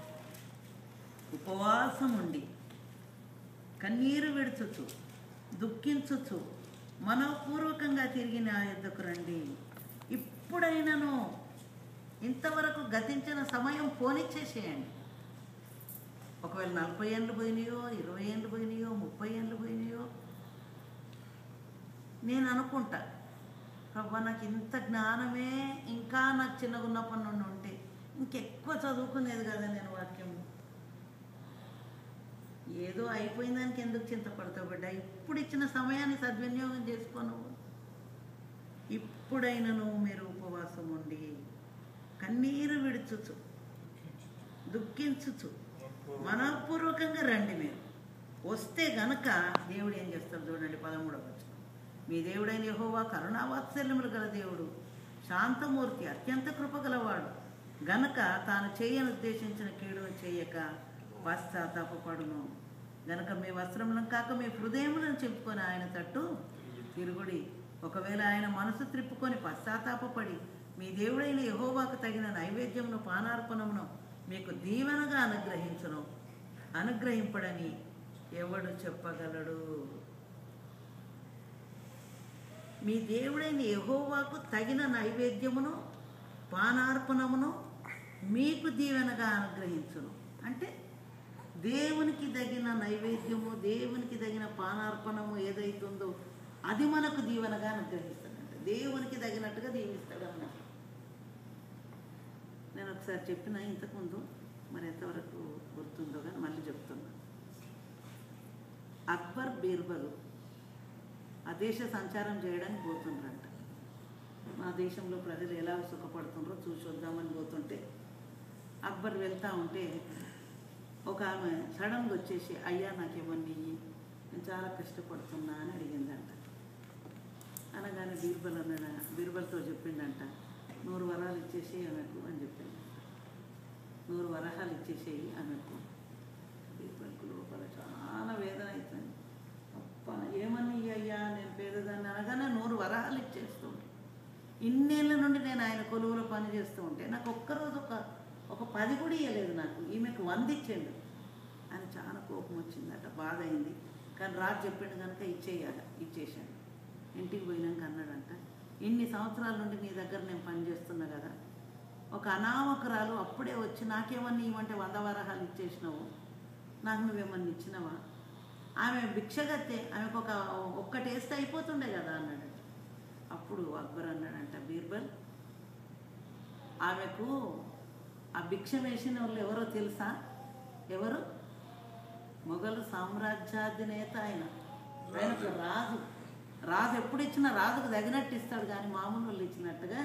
ఉపవాసం ఉండి కన్నీరు విడుచుచు దుఃఖించుచు మనపూర్వకంగా తిరిగి నా యొద్దకు రండి. ఇప్పుడైనాను, ఇంతవరకు గతించిన సమయం పోనిచ్చేసేయండి. ఒకవేళ నలభై ఏళ్ళు పోయినాయో, ఇరవై ఏళ్ళు పోయినాయో, ముప్పై ఏళ్ళు పోయినాయో, నేను అనుకుంటా ప్రభా నాకు ఇంత జ్ఞానమే ఇంకా నాకు చిన్నగా ఉన్నప్పటి నుండి ఉంటే ఇంకెక్కువ చదువుకునేది కదా నేను వాక్యం. ఏదో అయిపోయిన దానికి ఎందుకు చింతపడతావు బిడ్డ? ఇప్పుడు ఇచ్చిన సమయాన్ని సద్వినియోగం చేసుకోను. ఇప్పుడైనను మీరు ఉపవాసం ఉండి కన్నీరు విడుచుచు దుఃఖించుచు మనపూర్వకంగా రండి. మీరు వస్తే గనక దేవుడు ఏం చేస్తాడు చూడండి. పదమూడవ వచనం. మీ దేవుడైన యెహోవా కరుణావాత్సల్యములు గల దేవుడు, శాంతమూర్తి, అత్యంత కృపగలవాడు గనక తాను చేయని ఉద్దేశించిన కీడును చేయక పశ్చాత్తాపపడును. గనక మీ వస్త్రములను కాక మీ హృదయములను చెప్పుకొని ఆయన తట్టు తిరుగుడి. ఒకవేళ ఆయన మనసు త్రిప్పుకొని పశ్చాత్తాపపడి మీ దేవుడైన యెహోవాకు తగిన నైవేద్యమును పానార్పణమును మీకు దీవెనగా అనుగ్రహించును. అనుగ్రహింపడని ఎవడు చెప్పగలడు? మీ దేవుడైన యెహోవాకు తగిన నైవేద్యమును పానార్పణమును మీకు దీవెనగా అనుగ్రహించును. అంటే దేవునికి తగిన నైవేద్యము, దేవునికి తగిన పానార్పణము ఏదైతుందో అది మనకు దీవెనగా అనుగ్రహిస్తాడంట. దేవునికి తగినట్టుగా దీవిస్తాడు అన్నమాట. నేను ఒకసారి చెప్పిన ఇంతకుముందు, మరి ఎంతవరకు గుర్తుందో కానీ మళ్ళీ చెప్తున్నా. అక్బర్, బీర్బల్ ఆ దేశ సంచారం చేయడానికి పోతుండ్రంట. మా దేశంలో ప్రజలు ఎలా సుఖపడుతుండ్రో చూసి వద్దామని పోతుంటే అక్బర్ వెళ్తూ ఉంటే ఒక ఆమె సడన్గా వచ్చేసి, అయ్యా నాకేమన్నా ఇయ్యి, నేను చాలా కష్టపడుతున్నా అని అడిగిందంట. అనగానే బీర్బల్ అన్న బీర్బల్తో చెప్పిండంట, నూరు వరాలు ఇచ్చేసి ఆమెకు అని చెప్పింది. నూరు వరహాలు ఇచ్చేసేయి ఆమెకు. బీర్బల్కు లోపల చాలా వేదన అవుతుంది. అప్ప ఏమని అయ్యా నేను పేదదాన్ని అనగానే నూరు వరహాలు ఇచ్చేస్తూ ఉంటాను. ఇన్నేళ్ళ నుండి నేను ఆయన కొలువులో పని చేస్తూ ఉంటే నాకు ఒక్కరోజు ఒక ఒక పది కూడా ఇవ్వలేదు, నాకు ఈమెకు వంద ఇచ్చేయండు అని చాలా కోపం వచ్చిందట, బాధ అయింది. కానీ రాజు చెప్పిండు కనుక ఇచ్చేయాలి, ఇచ్చేసాను. ఇంటికి పోయినాక అన్నాడంట, ఇన్ని సంవత్సరాల నుండి నీ దగ్గర నేను పని చేస్తున్నా కదా, ఒక అనామకురాలు అప్పుడే వచ్చి నాకేమన్నా ఇవ్వమంటే వంద వరహాలు ఇచ్చేసినావు, నాకు నువ్వేమన్నా ఇచ్చినావా? ఆమె భిక్షగత్తే, ఆమెకు ఒక ఒక్క టేస్ట్ అయిపోతుండే కదా అన్నాడంట. అప్పుడు అక్బర్ అన్నాడంట, బీర్బల్ ఆమెకు ఆ భిక్ష వేసిన వాళ్ళు ఎవరో తెలుసా? ఎవరు? మొఘలు సామ్రాజ్యాధినేత ఆయన. ఆయన ఒక రాజు. రాజు ఎప్పుడు ఇచ్చినా రాజుకు తగినట్టు ఇస్తాడు, కానీ మామూలు వాళ్ళు ఇచ్చినట్టుగా.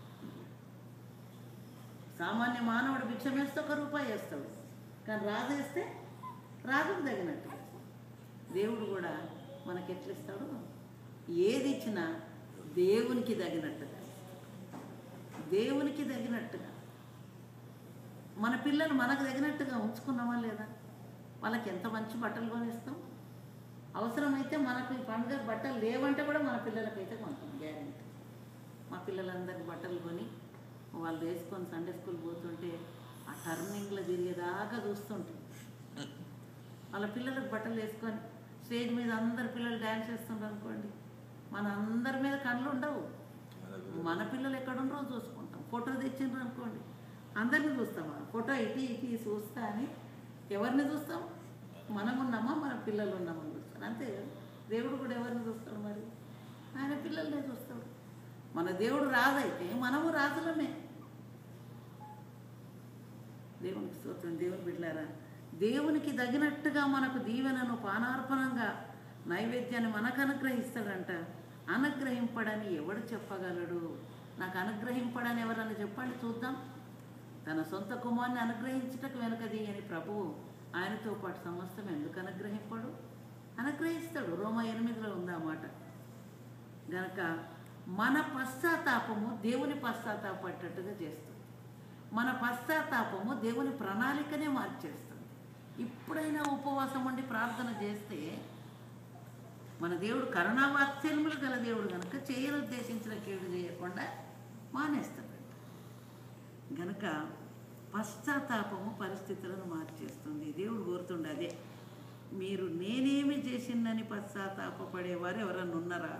సామాన్య మానవుడు భిక్ష వేస్తే ఒక రూపాయి వేస్తాడు, కానీ రాజు వేస్తే రాజుకు తగినట్టు. దేవుడు కూడా మనకి ఎట్లా ఇస్తాడు? ఏది ఇచ్చినా దేవునికి తగినట్టుగా, దేవునికి తగినట్టుగా. మన పిల్లలు మనకు తగినట్టుగా ఉంచుకున్నామా లేదా? వాళ్ళకి ఎంత మంచి బట్టలు కొనిస్తాం. అవసరమైతే మనకు ఈ పండుగ బట్టలు లేవంటే కూడా మన పిల్లలకైతే కొంటాం గ్యారెంటీ. మా పిల్లలందరికీ బట్టలు కొని వాళ్ళు వేసుకొని సండే స్కూల్ పోతుంటే ఆ టర్నింగ్లో తిరిగేదాకా చూస్తుంటాం. వాళ్ళ పిల్లలకు బట్టలు వేసుకొని స్టేజ్ మీద అందరు పిల్లలు డ్యాన్స్ చేస్తుంటారు అనుకోండి, మన అందరి మీద కళ్ళు ఉండవు. మన పిల్లలు ఎక్కడుండరో చూసుకుంటాం. ఫోటో తెచ్చిండ్రు అనుకోండి, అందరినీ చూస్తామా? ఫోటో ఇటు ఇటు చూస్తా అని ఎవరిని చూస్తాం? మనం ఉన్నామా మన పిల్లలు ఉన్నామని చూస్తాం. అంతే కదా. దేవుడు కూడా ఎవరిని చూస్తాడు? మరి ఆయన పిల్లల్నే చూస్తాడు. మన దేవుడు రాజైతే మనము రాజులమే. దేవునికి స్తోత్రం. దేవుని బిడ్డలారా, దేవునికి తగినట్టుగా మనకు దీవెనను పానార్పణంగా నైవేద్యాన్ని మనకు అనుగ్రహిస్తాడంట. అనుగ్రహింపడని ఎవడు చెప్పగలడు? నాకు అనుగ్రహింపడని ఎవరన్నా చెప్పండి చూద్దాం. తన సొంత కుమారుని అనుగ్రహించటకు వెనకది అని ప్రభువు ఆయనతో పాటు సమస్తం ఎందుకు అనుగ్రహింపడు? అనుగ్రహిస్తాడు. రోమా ఎనిమిదిలో ఉంది ఆ మాట. గనక మన పశ్చాత్తాపము దేవుని పశ్చాత్తాపట్టట్టుగా చేస్తుంది. మన పశ్చాత్తాపము దేవుని ప్రణాళికనే మార్చేస్తుంది. ఇప్పుడైనా ఉపవాసం ఉండి ప్రార్థన చేస్తే మన దేవుడు కరుణావాత్సల్యములు గల దేవుడు కనుక చేయనుద్దేశించిన కీడు చేయకుండా మానేస్తాడు. గనుక పశ్చాత్తాపము పరిస్థితులను మార్చేస్తుంది. దేవుడు కోరుతుండే అదే. మీరు నేనేమి చేసిందని పశ్చాత్తాపపడేవారు ఎవరన్నా ఉన్నారా?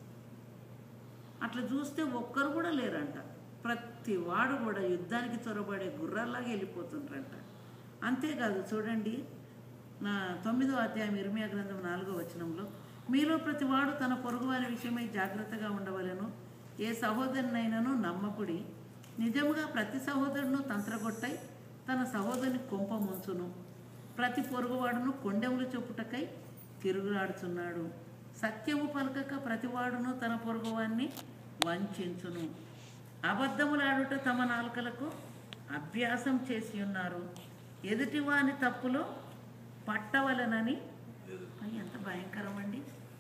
అట్లా చూస్తే ఒక్కరు కూడా లేరంట. ప్రతి వాడు కూడా యుద్ధానికి చొరబడే గుర్రాల్లాగా వెళ్ళిపోతుండ్రంట. అంతేకాదు, చూడండి నా తొమ్మిదో అధ్యాయం ఇర్మీయా గ్రంథం నాలుగో వచనంలో, మీలో ప్రతి వాడు తన పొరుగువారి విషయమై జాగ్రత్తగా ఉండవలెను. ఏ సహోదరునైనను నమ్మకుడి. నిజముగా ప్రతి సహోదరును తంత్రగొట్టై తన సహోదరుని కొంప ముంచును. ప్రతి పొరుగువాడును కొండెములు చెప్పుటకై తిరుగులాడుచున్నాడు. సత్యము పలకక ప్రతివాడును తన పొరుగువాన్ని వంచును. అబద్ధములాడుట తమ నాలుకలకు అభ్యాసం చేసి ఉన్నారు. ఎదుటివాని తప్పులో పట్టవలనని. ఎంత భయంకరం అండి!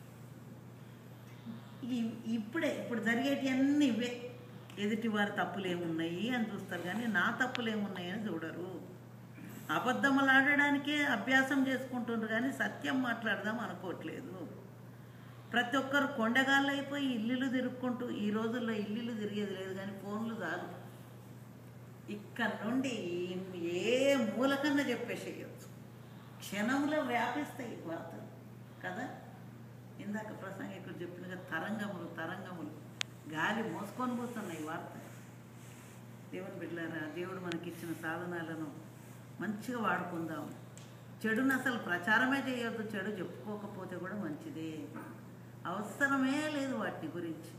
ఇప్పుడే ఇప్పుడు జరిగేటివన్నీ ఇవే. ఎదుటివారి తప్పులు ఏమున్నాయి అని చూస్తారు, కానీ నా తప్పులు ఏమున్నాయి అని చూడరు. అబద్ధములాడడానికే అభ్యాసం చేసుకుంటుండ్రు, కానీ సత్యం మాట్లాడదాం అనుకోవట్లేదు. ప్రతి ఒక్కరు కొండగాళ్ళు అయిపోయి ఇల్లులు తిరుక్కుంటూ, ఈ రోజుల్లో ఇల్లులు తిరిగేది లేదు కానీ ఫోన్లు చాలు. ఇక్కడ నుండి ఏ మూలకన్నా చెప్పేసేయచ్చు. క్షణంలో వ్యాపిస్తాయి వార్తలు కదా. ఇందాక ప్రసంగికుడు చెప్పినగా తరంగములు తరంగములు గాలి మోసుకొని పోతున్నాయి వార్త. దేవుని బిడ్డలారా, దేవుడు మనకిచ్చిన సాధనాలను మంచిగా వాడుకుందాం. చెడును అసలు ప్రచారమే చేయొద్దు. చెడు చెప్పుకోకపోతే కూడా మంచిదే. అవసరమే లేదు వాటి గురించి.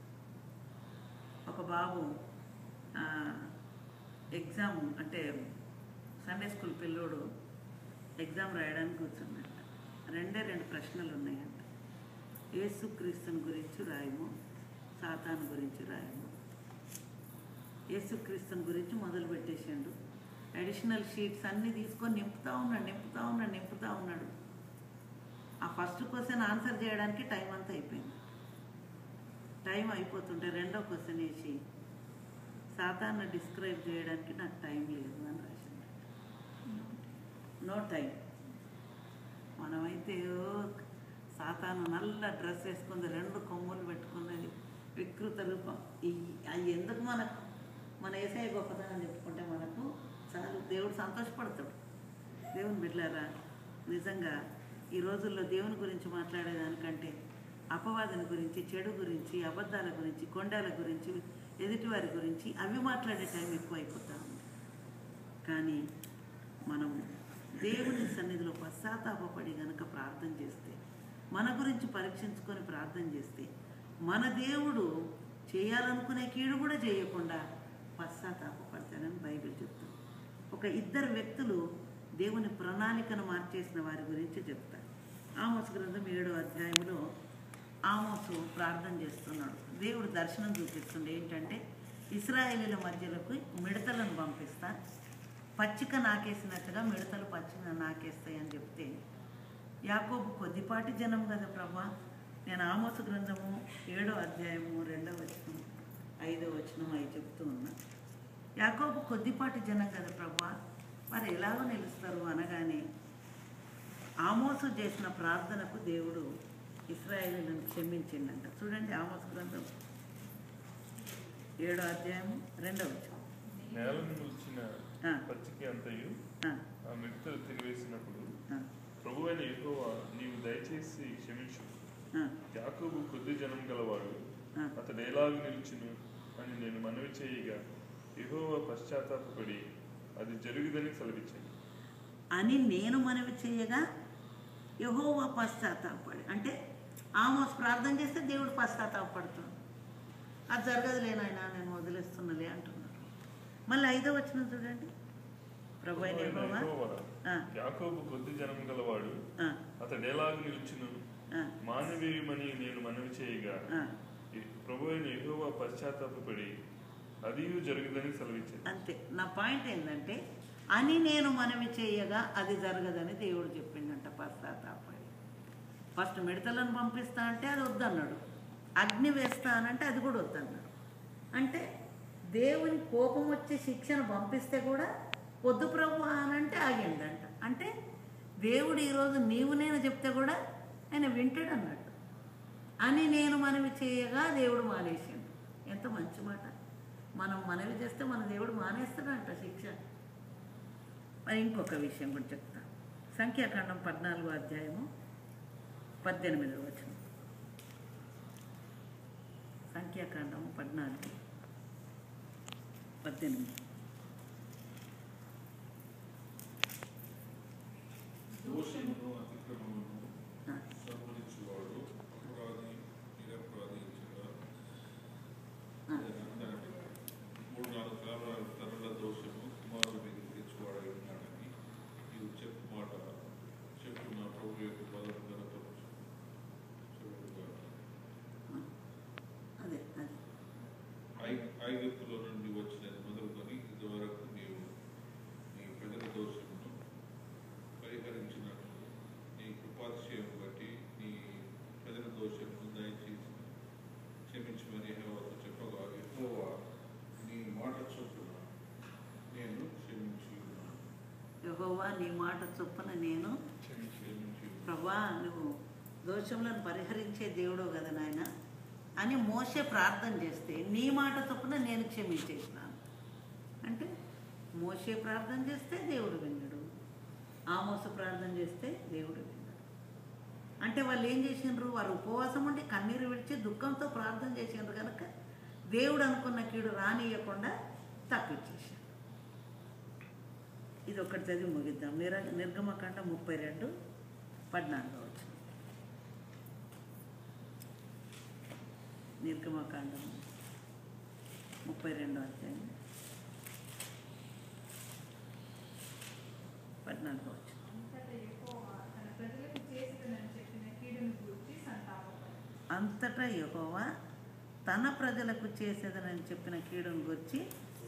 ఒక బాబు ఎగ్జామ్ అంటే సండే స్కూల్ పిల్లోడు ఎగ్జామ్ రాయడానికి కూర్చున్నట్ట. రెండే రెండు ప్రశ్నలు ఉన్నాయంట. యేసుక్రీస్తుని గురించి రాయము, సాతాను గురించి రాయము. యేసుక్రీస్తుని గురించి మొదలు పెట్టేసిండు. అడిషనల్ షీట్స్ అన్నీ తీసుకొని నింపుతూ ఉన్నాడు నింపుతూ ఉన్నాడు నింపుతూ ఉన్నాడు. ఆ ఫస్ట్ క్వశ్చన్ ఆన్సర్ చేయడానికి టైం అంతా అయిపోయింది. టైం అయిపోతుంటే రెండో క్వశ్చన్ వేసి సాతాన్ని డిస్క్రైబ్ చేయడానికి నాకు టైం లేదు అని రాసింది. No time. మనమైతే సాతాను నల్ల డ్రెస్ వేసుకుంది, రెండు కొమ్ములు పెట్టుకున్నది, వికృత రూపం. ఈ అవి ఎందుకు మనకు? మన ఏసఐ గొప్పతనం చెప్పుకుంటే మనకు చాలు. దేవుడు సంతోషపడతాడు. దేవుని బిడ్డలారా, నిజంగా ఈ రోజుల్లో దేవుని గురించి మాట్లాడేదానికంటే అపవాదుని గురించి, చెడు గురించి, అబద్ధాల గురించి, కొండాల గురించి, ఎదుటివారి గురించి అవి మాట్లాడే టైం ఎక్కువ అయిపోతూ ఉంది. కానీ మనం దేవుని సన్నిధిలో పశ్చాత్తాపడి కనుక ప్రార్థన చేస్తే, మన గురించి పరీక్షించుకొని ప్రార్థన చేస్తే, మన దేవుడు చేయాలనుకునే కీడు కూడా చేయకుండా పశ్చాత్తాపడతానని బైబిల్ చెప్తుంది. ఒక ఇద్దరు వ్యక్తులు దేవుని ప్రణాళికను మార్చేసిన వారి గురించి చెప్తారు. ఆమోసు గ్రంథం ఏడో అధ్యాయంలో ఆమోసు ప్రార్థన చేస్తున్నాడు. దేవుడు దర్శనం చూపిస్తుంది. ఏంటంటే, ఇశ్రాయేలీల మధ్యలోకి మిడతలను పంపిస్తా, పచ్చిక నాకేసినట్టుగా మిడతలు పచ్చిక నాకేస్తాయి అని చెప్తే, యాకోబు కొద్దిపాటి జనం కదా ప్రభా, నేను ఆమోసు గ్రంథము ఏడో అధ్యాయము రెండవ వచనం ఐదో వచనం అవి చెప్తూ ఉన్నా. యాకోబు కొద్దిపాటి జనం కదా ప్రభా, మరి ఎలాగో నిలుస్తారు అనగానే ఆమోసు చేసిన ప్రార్థనకు దేవుడు ఇశ్రాయేలులను క్షమించిందంట. చూడండి ఆమోసు గ్రంథం ఏడో అధ్యాయము రెండవ వచనం. నేలను నిలిచిన పచ్చిక అంతయు ఆ మిడతలు తినివేసినప్పుడు ప్రభువైన యెహోవా నీవు దయచేసి క్షమించు, యాకోబు కొద్ది జనం గలవాడు, అతడు ఎలాగూ నిలుచును అని నేను మనవి చేయగా యెహోవా పశ్చాత్తాపపడి అది జరుగుదని సెలవిచ్చాను అని నేను మనవి చేయగా యెహోవా పశ్చాత్తాపడి, అంటే ఆమోస్ ప్రార్థన చేస్తే దేవుడు పశ్చాత్తాపడుతుంది. అది జరగదులేనాయన నేను వదిలేస్తున్నలే అంటున్నాడు. మళ్ళీ ఐదో వచనం చూడండి. ప్రభువైన యెహోవా యాకోబు కొద్ది జనం గలవాడు, అతడు ఎలాగూ నిలుచును మానవీయమని నేను మనవి చేయగా ప్రభువైన యెహోవా పశ్చాత్తాపపడి అది జరుగుదని సెలవిచ్చాను. అంతే. నా పాయింట్ ఏంటంటే అని నేను మనవి చేయగా అది జరగదని దేవుడు చెప్పిండంట. పశ్చాత్తాపడి ఫస్ట్ మిడతలను పంపిస్తా అంటే అది వద్దన్నాడు, అగ్ని వేస్తా అనంటే అది కూడా వద్దన్నాడు. అంటే దేవుని కోపం వచ్చి శిక్షను పంపిస్తే కూడా వద్దు ప్రభు అనంటే ఆగిండంట. అంటే దేవుడు ఈరోజు నీవు నేను చెప్తే కూడా ఆయన వింటాడు అన్నట్టు. అని నేను మనవి చేయగా దేవుడు మానేసిండు. ఎంత మంచి మాట. మనం మనవి చేస్తే మన దేవుడు మానేస్తాడంట శిక్ష. మరి ఇంకొక విషయం కూడా చెప్తా. సంఖ్యాకాండం పద్నాలుగో అధ్యాయము పద్దెనిమిదవ వచనం. సంఖ్యాకాండం పద్నాలుగు పద్దెనిమిది. దోషమును అతిక్రమమును సంహరించువాడు అపరాధి నిరపరాధించగా మూడు నాలుగు కాలాలు తనల దోషము కుమారుడు మీద తెచ్చువాడై ఉన్నాడని నీవు చెప్పు మాట చెప్పు నా ప్రభు యొక్క బలం గనపరచు. అదే అదే ఐగుప్తులో నుండి వచ్చినది మొదలుకొని ఇదివరకు నీవు నీ ప్రజల దోషమును పరిహరించినట్లు నీ కృపాతిశయం బట్టి నీ ప్రజల దోషమును దయచేసి క్షమించమని యెహోవాతో చెప్పగా యెహోవా నీ మాట చొప్పున నేను క్షమించి యెహోవా నీ మాట చొప్పున నేను ప్రభా నువ్వు దోషములను పరిహరించే దేవుడు కదా నాయన అని మోసే ప్రార్థన చేస్తే నీ మాట చొప్పున నేను క్షమించేసినాను. అంటే మోసే ప్రార్థన చేస్తే దేవుడు విన్నాడు, ఆమోసు ప్రార్థన చేస్తే దేవుడు విన్నాడు. అంటే వాళ్ళు ఏం చేసిండ్రు? వారు ఉపవాసం ఉండి కన్నీరు విడిచి దుఃఖంతో ప్రార్థన చేసిండ్రు కనుక దేవుడు అనుకున్న కీడు రానియకుండా తప్పించేసాడు. ఇది ఒకటి చదివి ముగిద్దాం. నిర నిర్గమకాండ ముప్పై రెండు పద్నాలుగో వచనం. నిర్గమకాండం ముప్పై రెండో అధ్యాయం పద్నాలుగో వచనం. అంతటా యెహోవా తన ప్రజలకు చేసేదనని చెప్పిన కీడును గురించి,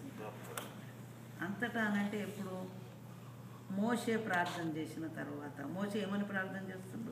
అంతటా అనంటే ఎప్పుడు? మోషే ప్రార్థన చేసిన తర్వాత. మోషే ఏమని ప్రార్థన చేస్తుండు?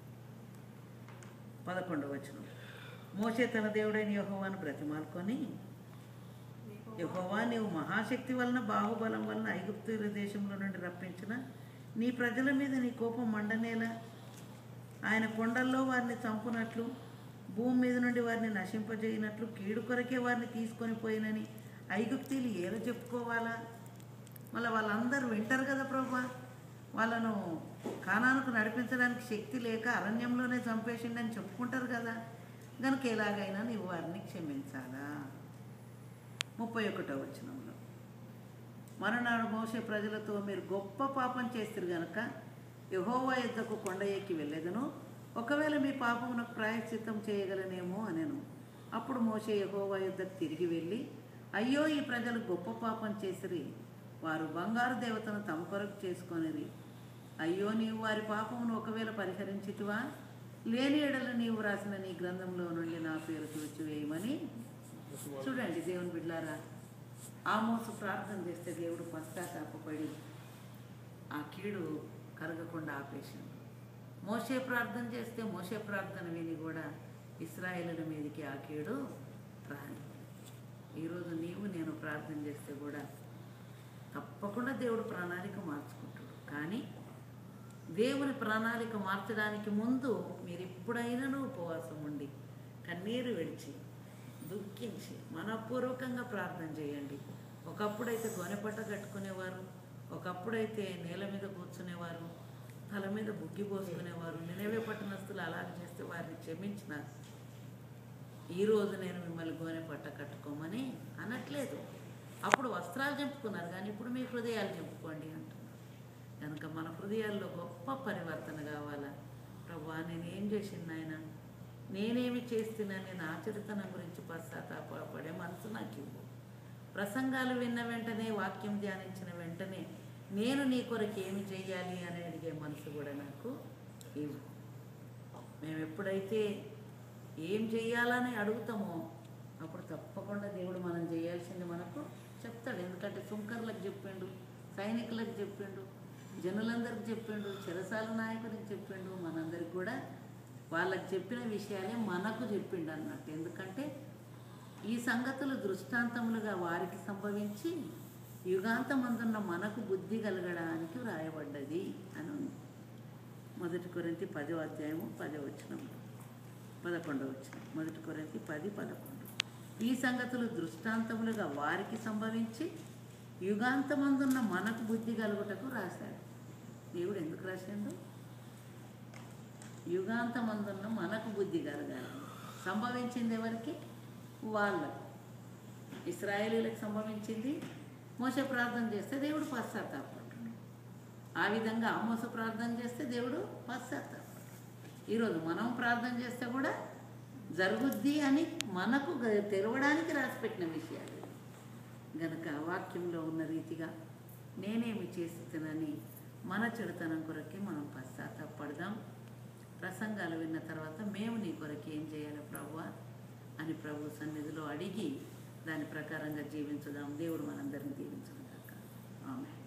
పదకొండవ వచనం. మోషే తన దేవుడైన యెహోవాను బ్రతిమాలుకొని, యెహోవా నీవు మహాశక్తి వలన బాహుబలం వలన ఐగుప్తు దేశంలో నుండి రప్పించిన నీ ప్రజల మీద నీ కోపం మండనేలా, ఆయన కొండల్లో వారిని చంపునట్లు భూమి మీద నుండి వారిని నశింపజేయనట్లు కీడు కొరకే వారిని తీసుకొని పోయినని ఐగుప్తీలు ఏదో చెప్పుకోవాలా? మళ్ళీ వాళ్ళందరూ వింటారు కదా ప్రభా, వాళ్ళను కానానుకు నడిపించడానికి శక్తి లేక అరణ్యంలోనే చంపేసిండని చెప్పుకుంటారు కదా, కనుక ఎలాగైనా నీవు వారిని క్షమించాలా. ముప్పై ఒకటో వచనంలో, మరునాడు మోషే ప్రజలతో మీరు గొప్ప పాపం చేస్తారు గనక యెహోవా యుద్ధకు కొండ ఎక్కి వెళ్ళేదను, ఒకవేళ మీ పాపమునకు ప్రాయశ్చిత్తం చేయగలనేమో అనెను. అప్పుడు మోషే యెహోవా యుద్ధకు తిరిగి వెళ్ళి, అయ్యో ఈ ప్రజలు గొప్ప పాపం చేసిరి, వారు బంగారు దేవతను తమ కొరకు చేసుకొనిరి. అయ్యో నీవు వారి పాపమును ఒకవేళ పరిహరించితివా, లేని ఎడల నీవు రాసిన నీ గ్రంథంలో నుండి నా పేరు తుడిచివేయమని. చూడండి దేవుని బిడ్డలారా, ఆమోసు ప్రార్థన చేస్తే దేవుడు పశ్చాత్తాపపడి ఆ కీడు కరగకుండా ఆపేసింది. మోషే ప్రార్థన చేస్తే మోషే ప్రార్థన విని కూడా ఇశ్రాయేలుల మీదకి ఆ కీడు రాని. ఈరోజు నీవు నేను ప్రార్థన చేస్తే కూడా తప్పకుండా దేవుడు ప్రణాళిక మార్చుకుంటాడు. కానీ దేవుని ప్రణాళిక మార్చడానికి ముందు మీరు ఎప్పుడైనాను ఉపవాసం ఉండి కన్నీరు విడిచి దుఃఖించి మనపూర్వకంగా ప్రార్థన చేయండి. ఒకప్పుడైతే గొనెపట్ట కట్టుకునేవారు, ఒకప్పుడైతే నేల మీద కూర్చునేవారు, తల మీద బుగ్గి పోసుకునేవారు. నినవే పట్టణస్తులు అలాగే చేస్తే వారిని క్షమించినారు. ఈరోజు నేను మిమ్మల్ని గోనె పట్ట కట్టుకోమని అనట్లేదు. అప్పుడు వస్త్రాలు చెంపుకున్నారు, కానీ ఇప్పుడు మీ హృదయాలు చెంపుకోండి అంటున్నారు. కనుక మన హృదయాల్లో గొప్ప పరివర్తన కావాలా. ప్రభువా, నేను ఏం చేసింది నాయన, నేనేమి చేస్తున్నాను, నా చరితనం గురించి పశ్చాత్తాపడే మనసు నాకు ఇవ్వు. ప్రసంగాలు విన్న వెంటనే, వాక్యం ధ్యానించిన వెంటనే నేను నీ కొరకు ఏమి చేయాలి అని అడిగే మనసు కూడా నాకు ఇవ్వు. మేము ఎప్పుడైతే ఏం చేయాలని అడుగుతామో అప్పుడు తప్పకుండా దేవుడు మనం చేయాల్సింది మనకు చెప్తాడు. ఎందుకంటే సుంకర్లకు చెప్పిండు, సైనికులకు చెప్పిండు, జనులందరికి చెప్పిండు, చెరసాల నాయకునికి చెప్పిండు, మనందరికి కూడా వాళ్ళకి చెప్పిన విషయాలే మనకు చెప్పిండు అన్నట్టు. ఎందుకంటే ఈ సంగతులు దృష్టాంతములుగా వారికి సంభవించి యుగాంతమందున్న మనకు బుద్ధి కలగడానికి వ్రాయబడ్డది అని ఉంది. మొదటి కొరింథీ పదో అధ్యాయము పదో వచనం, పదకొండవ వచనం. మొదటి కొరింథీ పది పదకొండు. ఈ సంగతులు దృష్టాంతములుగా వారికి సంభవించి యుగాంతమందున్న మనకు బుద్ధి కలుగుటకు రాశాడు. దేవుడు ఎందుకు రాశాడు? యుగాంతమందున్న మనకు బుద్ధి కలగాలి. సంభవించింది ఎవరికి? వాళ్ళకు. ఇశ్రాయేలీలకు సంభవించింది. మోసే ప్రార్థన చేస్తే దేవుడు పశ్చాత్తాపడ్డాడు. ఆ విధంగా ఆమోస ప్రార్థన చేస్తే దేవుడు పశ్చాత్తాపడ్డాడు. ఈరోజు మనం ప్రార్థన చేస్తే కూడా జరుగుద్ది అని మనకు తెలవడానికి రాసిపెట్టిన విషయాలు. గనక వాక్యంలో ఉన్న రీతిగా నేనేమి చేస్తున్నానని మన చెడుతనం కొరకే మనం పశ్చాత్తాపడదాం. ప్రసంగాలు విన్న తర్వాత మేము నీ కొరకు ఏం చేయాలి ప్రభువా అని ప్రభు సన్నిధిలో అడిగి దాని ప్రకారంగా జీవించుదాం. దేవుడు మనందరినీ దీవించును గాక. ఆమేన్.